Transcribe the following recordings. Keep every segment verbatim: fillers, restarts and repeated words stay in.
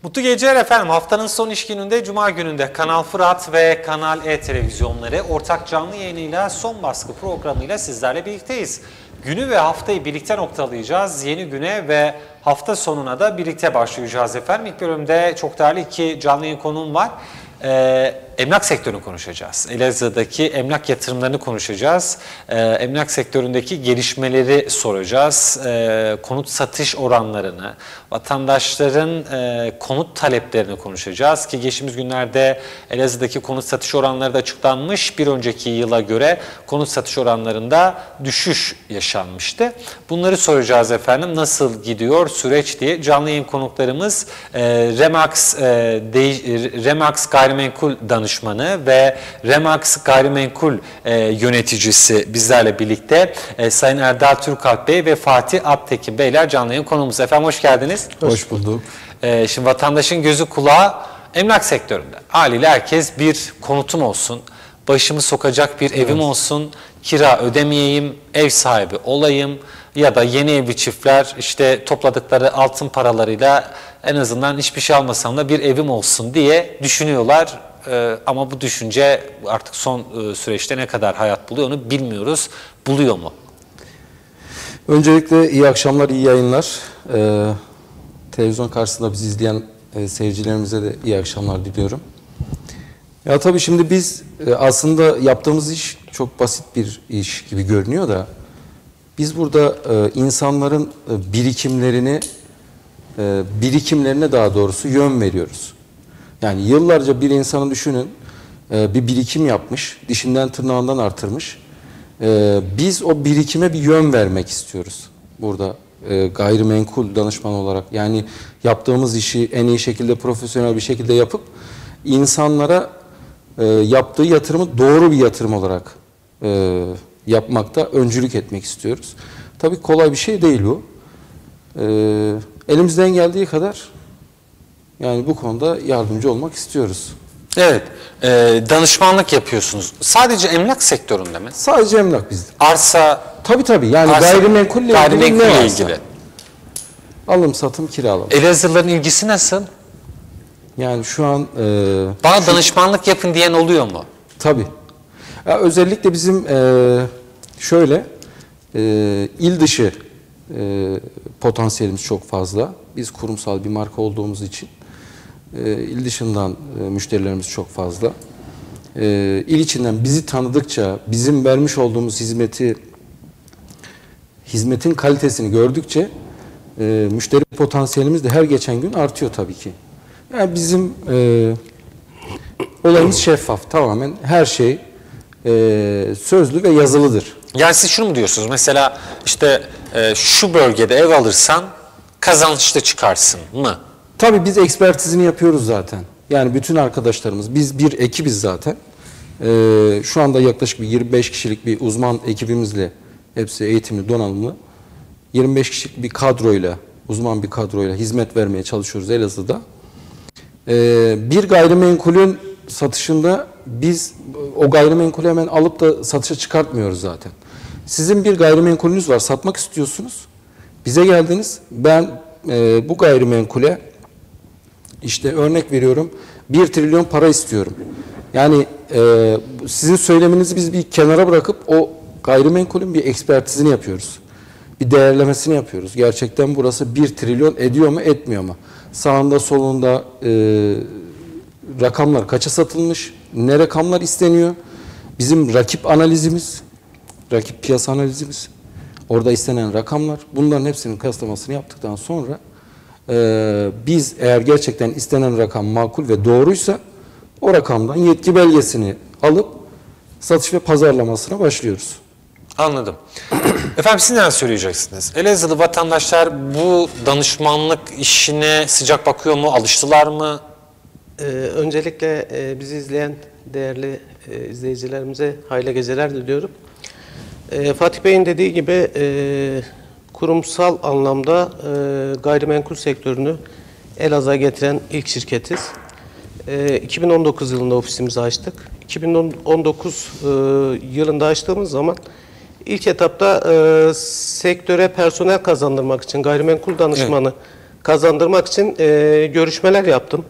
Mutlu geceler efendim. Haftanın son iş gününde Cuma gününde Kanal Fırat ve Kanal E televizyonları ortak canlı yayınıyla son baskı programıyla sizlerle birlikteyiz. Günü ve haftayı birlikte noktalayacağız. Yeni güne ve hafta sonuna da birlikte başlayacağız efendim. İlk bölümde çok değerli iki canlı yayın konuğum var. Ee, emlak sektörünü konuşacağız. Elazığ'daki emlak yatırımlarını konuşacağız. Ee, emlak sektöründeki gelişmeleri soracağız. Ee, konut satış oranlarını, vatandaşların e, konut taleplerini konuşacağız. Ki geçtiğimiz günlerde Elazığ'daki konut satış oranları da açıklanmış. Bir önceki yıla göre konut satış oranlarında düşüş yaşanmıştı. Bunları soracağız efendim. Nasıl gidiyor süreç diye. Canlı yayın konuklarımız e, Remax, e, de, Remax Gayrimenkul Danışmanı ve Remax Gayrimenkul e, Yöneticisi bizlerle birlikte e, Sayın Erdal Türkalp Bey ve Fatih Aptekin Beyler canlı yayın konuğumuz. Efendim hoş geldiniz. Hoş bulduk. E, şimdi vatandaşın gözü kulağı emlak sektöründe. Haliyle herkes bir konutum olsun, başımı sokacak bir evim evet. olsun, kira ödemeyeyim, ev sahibi olayım ya da yeni evli çiftler işte topladıkları altın paralarıyla en azından hiçbir şey almasam da bir evim olsun diye düşünüyorlar. Ee, ama bu düşünce artık son e, süreçte ne kadar hayat buluyor onu bilmiyoruz. Buluyor mu? Öncelikle iyi akşamlar, iyi yayınlar. Ee, televizyon karşısında bizi izleyen e, seyircilerimize de iyi akşamlar diliyorum. Ya tabii şimdi biz e, aslında yaptığımız iş çok basit bir iş gibi görünüyor da biz burada e, insanların e, birikimlerini e, birikimlerine daha doğrusu yön veriyoruz. Yani yıllarca bir insanı düşünün, e, bir birikim yapmış, dişinden tırnağından artırmış. E, biz o birikime bir yön vermek istiyoruz burada e, gayrimenkul danışman olarak. Yani yaptığımız işi en iyi şekilde, profesyonel bir şekilde yapıp insanlara e, yaptığı yatırımı doğru bir yatırım olarak e, yapmakta öncülük etmek istiyoruz. Tabii kolay bir şey değil bu. E, elimizden geldiği kadar yani bu konuda yardımcı olmak istiyoruz. Evet, e, danışmanlık yapıyorsunuz. Sadece emlak sektöründe mi? Sadece emlak bizde. Arsa, tabii tabii yani arsa, gayrimenkulle gayrimenkulle ilgili, ilgili. Alım, satım, kiralama. Elazığlıların ilgisi nasıl? Yani şu an... E, Bana şu, danışmanlık yapın diyen oluyor mu? Tabii. Ya özellikle bizim e, şöyle, e, il dışı e, potansiyelimiz çok fazla. Biz kurumsal bir marka olduğumuz için e, il dışından e, müşterilerimiz çok fazla. E, il içinden bizi tanıdıkça, bizim vermiş olduğumuz hizmeti, hizmetin kalitesini gördükçe e, müşteri potansiyelimiz de her geçen gün artıyor tabii ki. Yani bizim e, olayımız şeffaf, tamamen her şey e, sözlü ve yazılıdır. Yani siz şunu mu diyorsunuz? Mesela işte e, şu bölgede ev alırsan kazançlı çıkarsın mı? Tabii biz ekspertizini yapıyoruz zaten. Yani bütün arkadaşlarımız, biz bir ekibiz zaten. Ee, şu anda yaklaşık bir yirmi beş kişilik bir uzman ekibimizle, hepsi eğitimli, donanımlı, yirmi beş kişilik bir kadroyla, uzman bir kadroyla hizmet vermeye çalışıyoruz Elazığ'da. Ee, bir gayrimenkulün satışında biz o gayrimenkulü hemen alıp da satışa çıkartmıyoruz zaten. Sizin bir gayrimenkulünüz var, satmak istiyorsunuz. Bize geldiniz, ben e, bu gayrimenkule işte örnek veriyorum bir trilyon para istiyorum. Yani e, sizin söyleminizi biz bir kenara bırakıp o gayrimenkulün bir ekspertizini yapıyoruz. Bir değerlemesini yapıyoruz. Gerçekten burası bir trilyon ediyor mu etmiyor mu? Sağında solunda e, rakamlar kaça satılmış, ne rakamlar isteniyor? Bizim rakip analizimiz, rakip piyasa analizimiz, orada istenen rakamlar, bunların hepsinin kıyaslamasını yaptıktan sonra e, biz eğer gerçekten istenen rakam makul ve doğruysa o rakamdan yetki belgesini alıp satış ve pazarlamasına başlıyoruz. Anladım. Efendim siz neler söyleyeceksiniz? Elazığlı vatandaşlar bu danışmanlık işine sıcak bakıyor mu? Alıştılar mı? Ee, öncelikle e, bizi izleyen değerli e, izleyicilerimize hayırlı geceler diliyorum. E, Fatih Bey'in dediği gibi e, kurumsal anlamda e, gayrimenkul sektörünü Elazığ'a getiren ilk şirketiz. E, iki bin on dokuz yılında ofisimizi açtık. iki bin on dokuz e, yılında açtığımız zaman ilk etapta e, sektöre personel kazandırmak için, gayrimenkul danışmanı evet. kazandırmak için e, görüşmeler yaptım.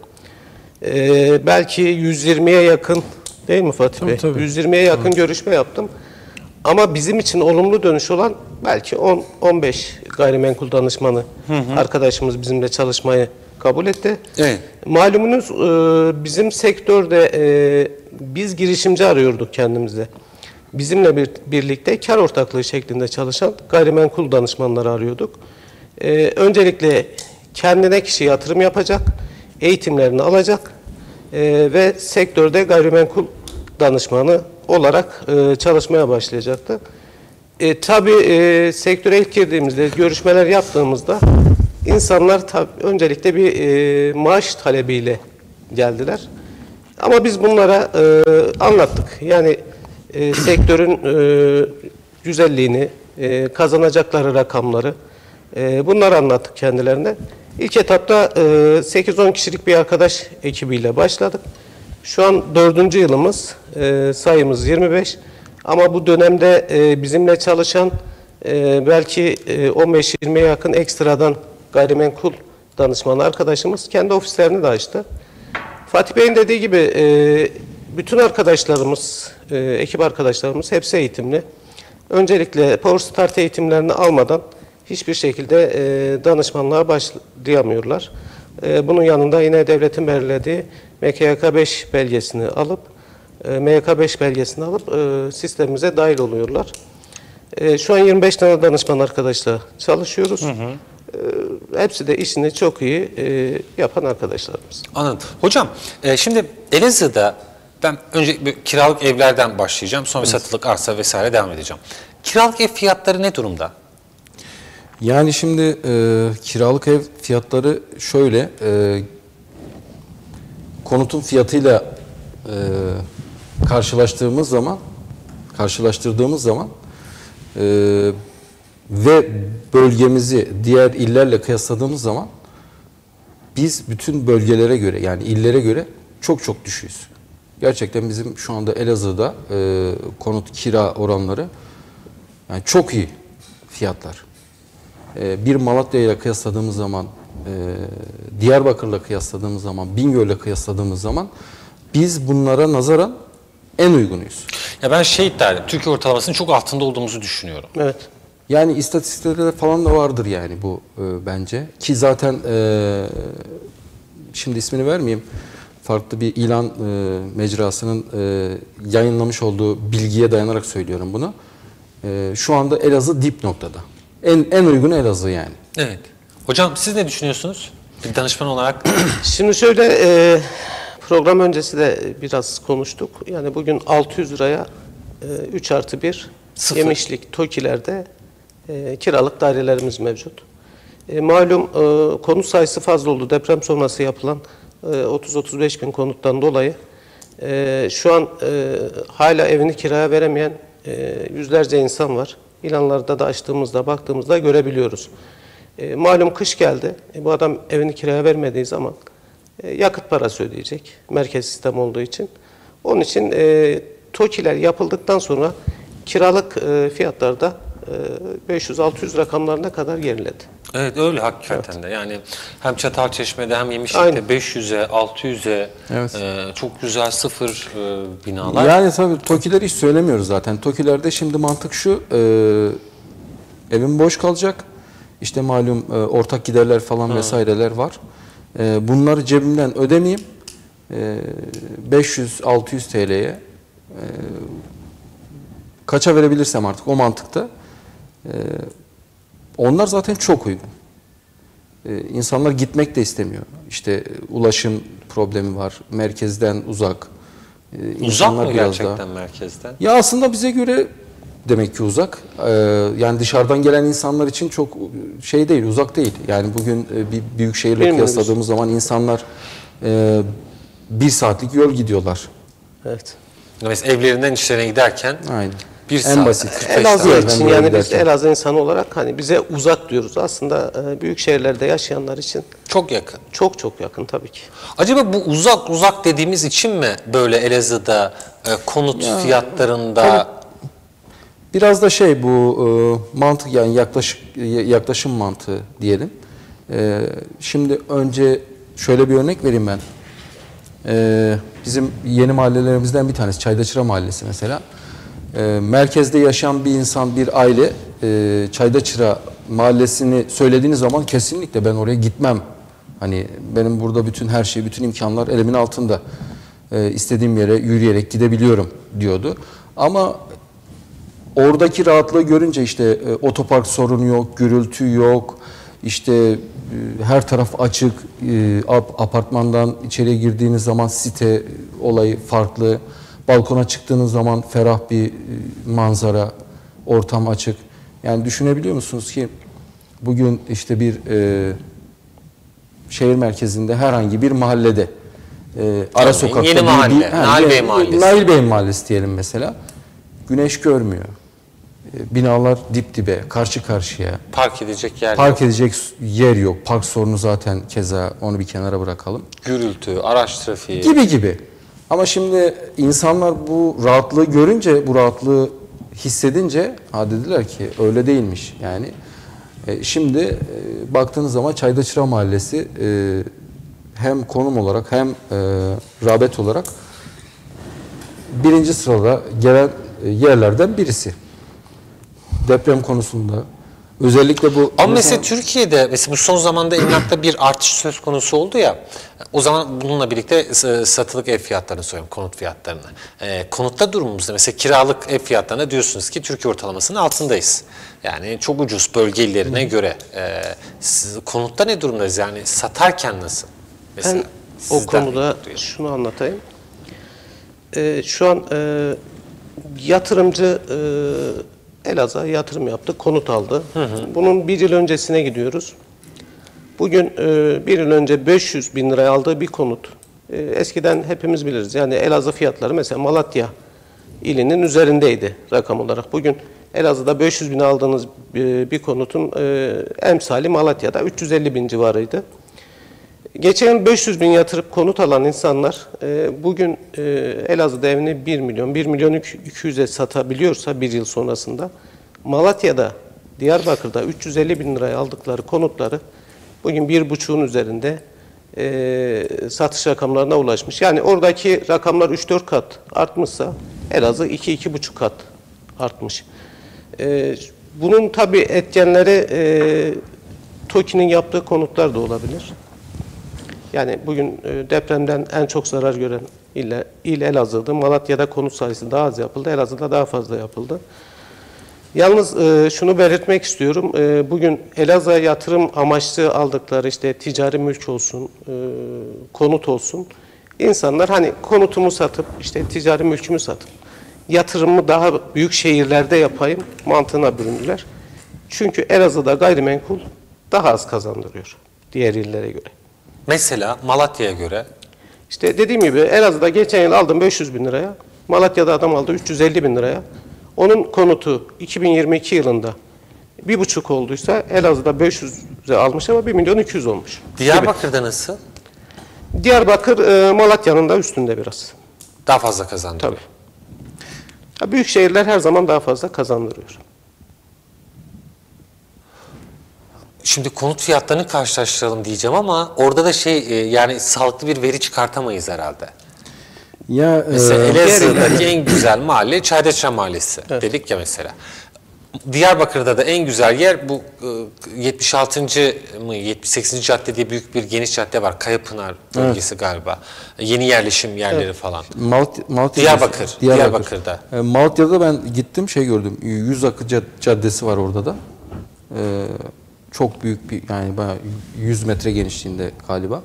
E, belki yüz yirmiye yakın, değil mi Fatih Tabii, Bey? tabii. yüz yirmiye yakın Hı. görüşme yaptım. Ama bizim için olumlu dönüş olan belki on on beş gayrimenkul danışmanı hı hı. arkadaşımız bizimle çalışmayı kabul etti. Evet. Malumunuz e, bizim sektörde e, biz girişimci arıyorduk kendimize. Bizimle bir, birlikte kar ortaklığı şeklinde çalışan gayrimenkul danışmanları arıyorduk. E, öncelikle kendine kişi yatırım yapacak, eğitimlerini alacak e, ve sektörde gayrimenkul danışmanı olarak e, çalışmaya başlayacaktı. E, tabii e, sektöre ilk girdiğimizde, görüşmeler yaptığımızda insanlar tabii öncelikle bir e, maaş talebiyle geldiler. Ama biz bunlara e, anlattık. Yani e, sektörün e, güzelliğini, e, kazanacakları rakamları, e, bunları anlattık kendilerine. İlk etapta e, sekiz on kişilik bir arkadaş ekibiyle başladık. Şu an dördüncü yılımız, e, sayımız yirmi beş. Ama bu dönemde e, bizimle çalışan e, belki e, on beş yirmiye yakın ekstradan gayrimenkul danışmanı arkadaşımız kendi ofislerini de açtı. Fatih Bey'in dediği gibi e, bütün arkadaşlarımız, e, ekip arkadaşlarımız hepsi eğitimli. Öncelikle Power Start eğitimlerini almadan hiçbir şekilde e, danışmanlığa başlayamıyorlar. E, bunun yanında yine devletin belirlediği M K Y K beş belgesini alıp, e, M Y K beş belgesini alıp e, sistemimize dahil oluyorlar. E, şu an yirmi beş tane danışman arkadaşla çalışıyoruz. Hı hı. E, hepsi de işini çok iyi e, yapan arkadaşlarımız. Anladım. Hocam e, şimdi Elazığ'da ben önce bir kiralık evlerden başlayacağım. Sonra bir satılık arsa vesaire devam edeceğim. Kiralık ev fiyatları ne durumda? Yani şimdi e, kiralık ev fiyatları şöyle, e, konutun fiyatıyla e, karşılaştığımız zaman, karşılaştırdığımız zaman e, ve bölgemizi diğer illerle kıyasladığımız zaman biz bütün bölgelere göre, yani illere göre çok çok düşüyoruz. Gerçekten bizim şu anda Elazığ'da e, konut kira oranları yani çok iyi fiyatlar. E, bir Malatya ile kıyasladığımız zaman, e, Diyarbakır'la kıyasladığımız zaman, Bingöl'le kıyasladığımız zaman biz bunlara nazaran en uygunuyuz. Ya ben şey iddia ederim, Türkiye ortalamasının çok altında olduğumuzu düşünüyorum. Evet. Yani istatistiklerde falan da vardır yani bu e, bence. Ki zaten e, şimdi ismini vermeyeyim. Farklı bir ilan e, mecrasının e, yayınlamış olduğu bilgiye dayanarak söylüyorum bunu. E, şu anda Elazığ dip noktada. En en uygun Elazığ yani. Evet. Hocam siz ne düşünüyorsunuz? Bir danışman olarak. Şimdi şöyle e, program öncesi de biraz konuştuk. Yani bugün altı yüz liraya e, üç artı bir Sıfır. Yemişlik TOKİ'lerde e, kiralık dairelerimiz mevcut. E, malum e, konut sayısı fazla oldu. Deprem sonrası yapılan e, otuz otuz beş bin konuttan dolayı e, şu an e, hala evini kiraya veremeyen e, yüzlerce insan var. İlanlarda da açtığımızda, baktığımızda görebiliyoruz. E, malum kış geldi. E, bu adam evini kiraya vermediği zaman e, yakıt parası ödeyecek. Merkez sistem olduğu için. Onun için e, TOKİ'ler yapıldıktan sonra kiralık e, fiyatlarda e, beş yüz altı yüz rakamlarına kadar geriledi. Evet öyle hakikaten evet. de. Yani hem Çatalçeşme'de hem Yemişlik'te Aynen. beş yüze, altı yüze Evet. e, çok güzel sıfır e, binalar. Yani tabii TOKİ'leri hiç söylemiyoruz zaten. TOKİ'lerde şimdi mantık şu, e, evin boş kalacak. İşte malum e, ortak giderler falan Hı. vesaireler var. E, bunları cebimden ödemeyeyim. E, beş yüz altı yüz T L'ye e, kaça verebilirsem artık o mantıkta. E, onlar zaten çok uygun. E, insanlar gitmek de istemiyor. İşte ulaşım problemi var. Merkezden uzak. E, uzak mı biraz gerçekten daha... merkezden? Ya aslında bize göre demek ki uzak. Ee, yani dışarıdan gelen insanlar için çok şey değil, uzak değil. Yani bugün e, bir büyük şehirle kıyasladığımız zaman insanlar e, bir saatlik yol gidiyorlar. Evet. Mesela evlerinden işlerine giderken Aynen. bir En saat, basit. Elazığ için yani biz giderken. Elazığ insanı olarak hani bize uzak diyoruz. Aslında e, büyük şehirlerde yaşayanlar için çok yakın. Çok çok yakın tabii ki. Acaba bu uzak uzak dediğimiz için mi böyle Elazığ'da e, konut Ya, fiyatlarında tabii, biraz da şey bu e, mantık yani yaklaşık yaklaşım mantığı diyelim. Ee, şimdi önce şöyle bir örnek vereyim ben. Ee, bizim yeni mahallelerimizden bir tanesi Çaydaçıra Mahallesi mesela. Ee, merkezde yaşayan bir insan, bir aile e, Çaydaçıra Mahallesi'ni söylediğiniz zaman kesinlikle ben oraya gitmem. Hani benim burada bütün her şey, bütün imkanlar elimin altında. Ee, istediğim yere yürüyerek gidebiliyorum diyordu. Ama oradaki rahatlığı görünce işte e, otopark sorunu yok, gürültü yok, işte e, her taraf açık, e, ap, apartmandan içeriye girdiğiniz zaman site olayı farklı, balkona çıktığınız zaman ferah bir e, manzara, ortam açık. Yani düşünebiliyor musunuz ki bugün işte bir e, şehir merkezinde herhangi bir mahallede e, ara Tabii, sokakta yeni bir- mahalle, bir- ha, Nail Bey yeni- Mahallesi. Nail Bey Mahallesi diyelim mesela. Güneş görmüyor. E, Binalar dip dibe, karşı karşıya. Park edecek yer Park yok. edecek yer yok. Park sorunu zaten keza, onu bir kenara bırakalım. Gürültü, araç trafiği. Gibi gibi. Ama şimdi insanlar bu rahatlığı görünce, bu rahatlığı hissedince ha dediler ki öyle değilmiş. Yani e, şimdi e, baktığınız zaman Çaydaçıra Mahallesi e, hem konum olarak hem e, rağbet olarak birinci sırada gelen e, yerlerden birisi. Deprem konusunda özellikle bu Ama mesela Türkiye'de mesela bu son zamanda emlakta bir artış söz konusu oldu ya. O zaman bununla birlikte s- satılık ev fiyatlarını söylüyorum, konut fiyatlarını. Ee, konutta durumumuzda mesela kiralık ev fiyatlarına diyorsunuz ki Türkiye ortalamasının altındayız. Yani çok ucuz bölge illerine göre. Ee, siz, konutta ne durumdayız? Yani satarken nasıl? Mesela Ben o sizden konuda duyuyorum. şunu anlatayım. Ee, şu an e, yatırımcı e, Elazığ'a yatırım yaptı, konut aldı. Hı hı. Bunun bir yıl öncesine gidiyoruz. Bugün e, bir yıl önce beş yüz bin liraya aldığı bir konut. E, eskiden hepimiz biliriz. Yani Elazığ fiyatları mesela Malatya ilinin üzerindeydi rakam olarak. Bugün Elazığ'da beş yüz bin aldığınız bir, bir konutun e, emsali Malatya'da üç yüz elli bin civarıydı. Geçen yıl beş yüz bin yatırıp konut alan insanlar e, bugün e, Elazığ'da evini bir milyon, bir milyon iki yüze satabiliyorsa bir yıl sonrasında Malatya'da, Diyarbakır'da üç yüz elli bin liraya aldıkları konutları bugün bir buçuğun üzerinde e, satış rakamlarına ulaşmış. Yani oradaki rakamlar üç dört kat artmışsa Elazığ iki iki buçuk kat artmış. E, bunun tabii etkenleri e, TOKİ'nin yaptığı konutlar da olabilir. Yani bugün e, depremden en çok zarar gören il, il Elazığ'dı. Malatya'da konut sayısı daha az yapıldı. Elazığ'da daha fazla yapıldı. Yalnız e, şunu belirtmek istiyorum. E, bugün Elazığ'a yatırım amaçlı aldıkları işte ticari mülk olsun, e, konut olsun. İnsanlar hani konutumu satıp işte ticari mülkümü satıp yatırımımı daha büyük şehirlerde yapayım mantığına büründüler. Çünkü Elazığ'da gayrimenkul daha az kazandırıyor diğer illere göre. Mesela Malatya'ya göre İşte dediğim gibi Elazığ'da geçen yıl aldım beş yüz bin liraya. Malatya'da adam aldı üç yüz elli bin liraya. Onun konutu iki bin yirmi iki yılında bir buçuk olduysa Elazığ'da beş yüze almış ama bir milyon iki yüz olmuş. Diyarbakır'da nasıl? Gibi. Diyarbakır e, Malatya'nın da üstünde biraz. Daha fazla kazandı. Tabii. Ya büyük şehirler her zaman daha fazla kazandırıyor. Şimdi konut fiyatlarını karşılaştıralım diyeceğim ama orada da şey e, yani sağlıklı bir veri çıkartamayız herhalde. ya Mesela e, Elazığ'daki en güzel mahalle Çaydaçıra Mahallesi dedik ya mesela. Diyarbakır'da da en güzel yer bu e, yetmiş altıncı mı yetmiş sekizinci cadde diye büyük bir geniş cadde var. Kayapınar bölgesi galiba. Yeni yerleşim yerleri falan. Malatya, Malatya Diyarbakır, Diyarbakır'da. E, Malatya'da ben gittim şey gördüm. Yüz Akı Cad- Caddesi var orada da. E, çok büyük bir yani bayağı yüz metre genişliğinde galiba.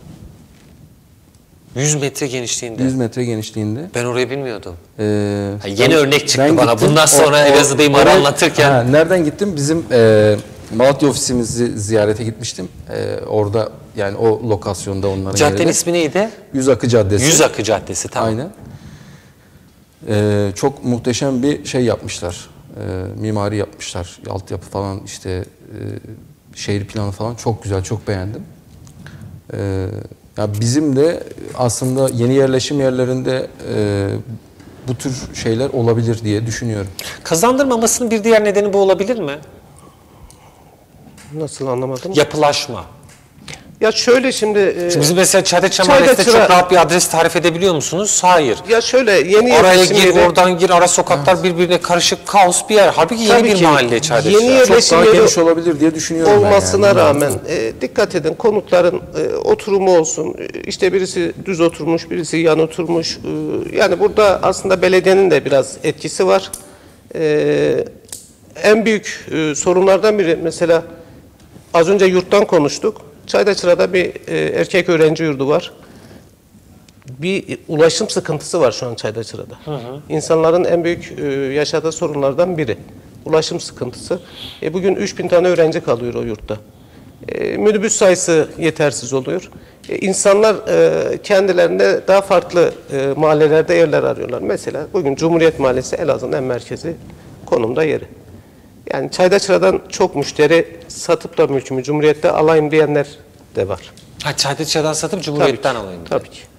yüz metre genişliğinde. yüz metre genişliğinde. Ben orayı bilmiyordum. E, Ha, yeni ben- örnek çıktı ben bana. gittim. Bundan sonra O- o- Elazığ'dayım oraya- anlatırken. Ha, nereden gittim? Bizim e, Malatya ofisimizi ziyarete gitmiştim. E, orada yani o lokasyonda onların Caddenin yerine. ismi neydi? Yüz Akı Caddesi. Yüz Akı Caddesi, tamam. Aynen. Ee, çok muhteşem bir şey yapmışlar. Ee, mimari yapmışlar. Altyapı falan işte e, şehir planı falan çok güzel, çok beğendim. Ee, ya bizim de aslında yeni yerleşim yerlerinde e, bu tür şeyler olabilir diye düşünüyorum. Kazandırmamasının bir diğer nedeni bu olabilir mi? Nasıl anlamadım? Yapılaşma. Ya şöyle şimdi... e, Şimdi bizim mesela Çaydaçıra Çaydaçıra- Mahallesi'nde çok rahat bir adres tarif edebiliyor musunuz? Hayır. Ya şöyle yeni Oraya yerleşim gir, yeri- oradan gir, ara sokaklar birbirine karışık, kaos bir yer. Halbuki yeni Tabii bir ki. mahalle Çaydaçıra. Yeni Çok yerleşim daha yeri geniş olabilir diye düşünüyorum ben olmasına yani. rağmen e, dikkat edin, konutların e, oturumu olsun. E, işte birisi düz oturmuş, birisi yan oturmuş. E, yani burada aslında belediyenin de biraz etkisi var. E, en büyük e, sorunlardan biri mesela az önce yurttan konuştuk. Çaydaçıra'da bir e, erkek öğrenci yurdu var. Bir ulaşım sıkıntısı var şu an Çaydaçıra'da. Hı hı. İnsanların en büyük e, yaşadığı sorunlardan biri. Ulaşım sıkıntısı. E, bugün üç bin tane öğrenci kalıyor o yurtta. E, minibüs sayısı yetersiz oluyor. E, insanlar e, kendilerine daha farklı e, mahallelerde yerler arıyorlar. Mesela bugün Cumhuriyet Mahallesi Elazığ'ın en merkezi konumda yeri. Yani Çaydaçıra'dan çok müşteri satıp da mülkümü Cumhuriyet'te alayım diyenler de var. Ha, Çaydaçıra'dan satıp Cumhuriyet'ten Tabii ki, alayım. Tabii ki.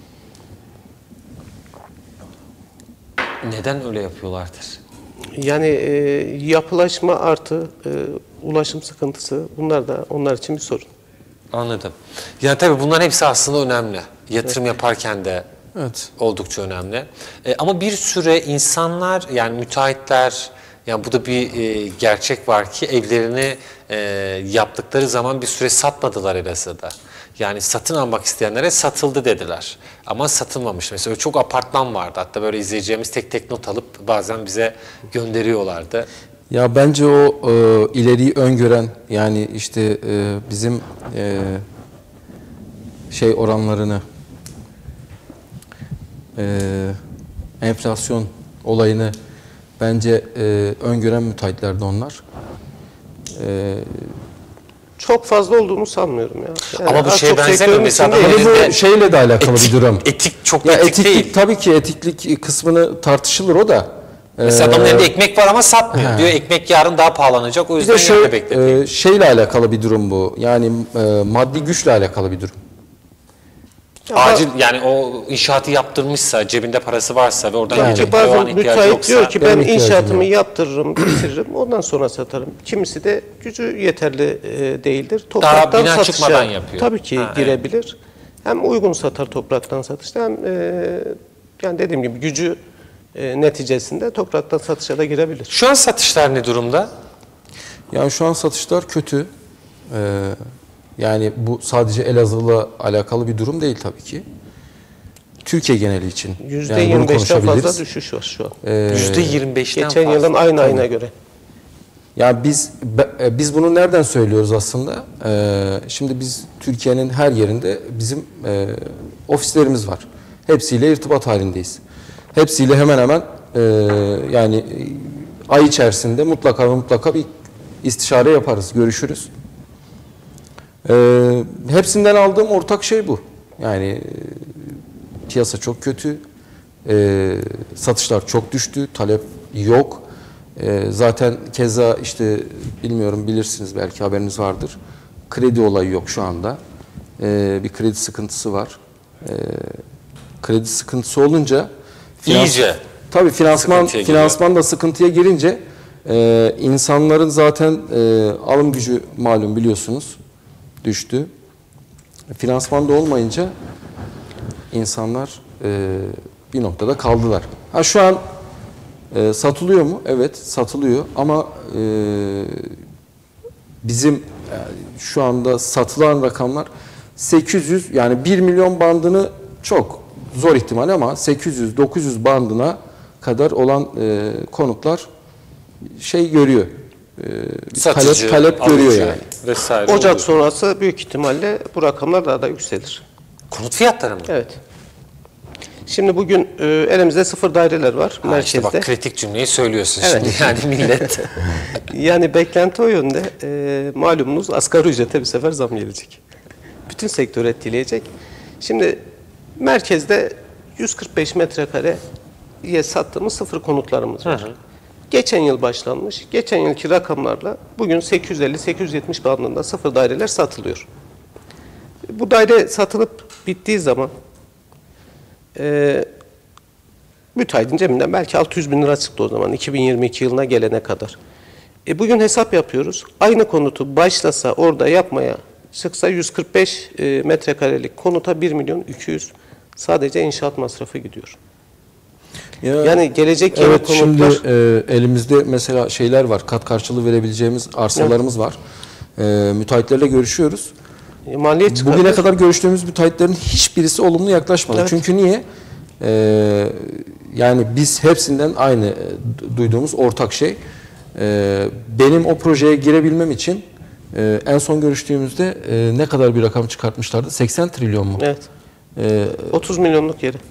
Neden öyle yapıyorlardır? Yani e, yapılaşma artı e, ulaşım sıkıntısı bunlar da onlar için bir sorun. Anladım. Yani tabii bunların hepsi aslında önemli. Yatırım yaparken de Evet. oldukça önemli. E, ama bir süre insanlar, yani müteahhitler, yani bu da bir e, gerçek var ki evlerini e, yaptıkları zaman bir süre satmadılar Elazığ'da. Yani satın almak isteyenlere satıldı dediler. Ama satılmamış. Mesela çok apartman vardı. Hatta böyle izleyeceğimiz tek tek not alıp bazen bize gönderiyorlardı. Ya bence o e, ileriyi öngören, yani işte e, bizim e, şey oranlarını, e, enflasyon olayını bence e, öngören müteahhitlerdi onlar. E, Çok fazla olduğunu sanmıyorum ya. Yani Ama bu az şeye çok benzemiyor. sektörün Mesela içindeyiz. adamın Ama elinde bu şeyle de alakalı etik, bir durum. Etik çok Ya etik, etiklik değil. tabii ki etiklik kısmını tartışılır o da. Mesela Ee, adamın elinde ekmek var ama satmıyor. he. Diyor ekmek yarın daha pahalanacak. O Bir yüzden de şey, yerine bekleteyim. e, şeyle alakalı bir durum bu. Yani e, maddi güçle alakalı bir durum. Acil, yani o inşaatı yaptırmışsa, cebinde parası varsa ve oradan Yani. gelecek Ki para o an bazen ihtiyacı müteahhit yoksa. diyor ki ben benim ihtiyacım inşaatımı yok. yaptırırım, bitiririm, ondan sonra satarım. Kimisi de gücü yeterli e, değildir. Daha Topraktan bina satışa çıkmadan yapıyor. tabii ki Ha, girebilir. Hem uygun satar topraktan satışta hem e, yani dediğim gibi gücü e, neticesinde topraktan satışa da girebilir. Şu an satışlar ne durumda? Yani şu an satışlar kötü. Ee, yani bu sadece Elazığ'la alakalı bir durum değil tabii ki. Türkiye geneli için. yüzde Yani bunu yirmi beşten konuşabiliriz. fazla düşüş var şu an. Ee, yüzde yirmi beşten Geçen fazla. yılın aynı ayına göre. Ya biz be- e, biz bunu nereden söylüyoruz aslında? Ee, şimdi biz Türkiye'nin her yerinde bizim e, ofislerimiz var. Hepsiyle irtibat halindeyiz. Hepsiyle hemen hemen e, yani e, ay içerisinde mutlaka ve mutlaka bir istişare yaparız, görüşürüz. Ee, hepsinden aldığım ortak şey bu. Yani e, piyasa çok kötü, e, satışlar çok düştü, talep yok. E, zaten keza işte bilmiyorum, bilirsiniz, belki haberiniz vardır. Kredi olayı yok şu anda. E, bir kredi sıkıntısı var. E, kredi sıkıntısı olunca İyice tabii finansman sıkıntıya giriyor. finansman da sıkıntıya girince e, insanların zaten e, alım gücü malum biliyorsunuz düştü. Finansman da olmayınca insanlar e, bir noktada kaldılar. Ha şu an e, satılıyor mu? Evet, satılıyor ama e, bizim yani şu anda satılan rakamlar sekiz yüz, yani bir milyon bandını çok zor ihtimal ama sekiz yüz dokuz yüz bandına kadar olan e, konutlar şey görüyor. E, Satıcı, talep talep görüyor alıcı yani. vesaire Ocak oluyor. sonrası büyük ihtimalle bu rakamlar daha da yükselir. Konut fiyatları mı? Evet. Şimdi bugün e, elimizde sıfır daireler var Ha, işte merkezde. bak, kritik cümleyi söylüyorsun Evet. şimdi yani millet. Yani beklenti o yönde. E, malumunuz asgari ücrete bir sefer zam gelecek. Bütün sektörü etkileyecek. Şimdi merkezde yüz kırk beş metrekareye sattığımız sıfır konutlarımız var. Hı hı. Geçen yıl başlanmış. Geçen yılki rakamlarla bugün sekiz yüz elli sekiz yüz yetmiş bandında sıfır daireler satılıyor. Bu daire satılıp bittiği zaman e, müteahhitin cebinden belki altı yüz bin lira çıktı o zaman iki bin yirmi iki yılına gelene kadar. E bugün hesap yapıyoruz. Aynı konutu başlasa orada yapmaya çıksa yüz kırk beş e, metrekarelik konuta bir milyon iki yüz sadece inşaat masrafı gidiyor. Ya, Yani gelecek yeni evet, konutlar... şimdi e, elimizde mesela şeyler var, kat karşılığı verebileceğimiz arsalarımız evet. var. E, müteahhitlerle görüşüyoruz. E, maliyet çıkartıyor. Bugüne kadar görüştüğümüz müteahhitlerin hiçbirisi olumlu yaklaşmadı. Evet. Çünkü niye? E, yani biz hepsinden aynı e, duyduğumuz ortak şey. E, benim o projeye girebilmem için e, en son görüştüğümüzde e, ne kadar bir rakam çıkartmışlardı? seksen trilyon mu? Evet. E, otuz milyonluk yeri.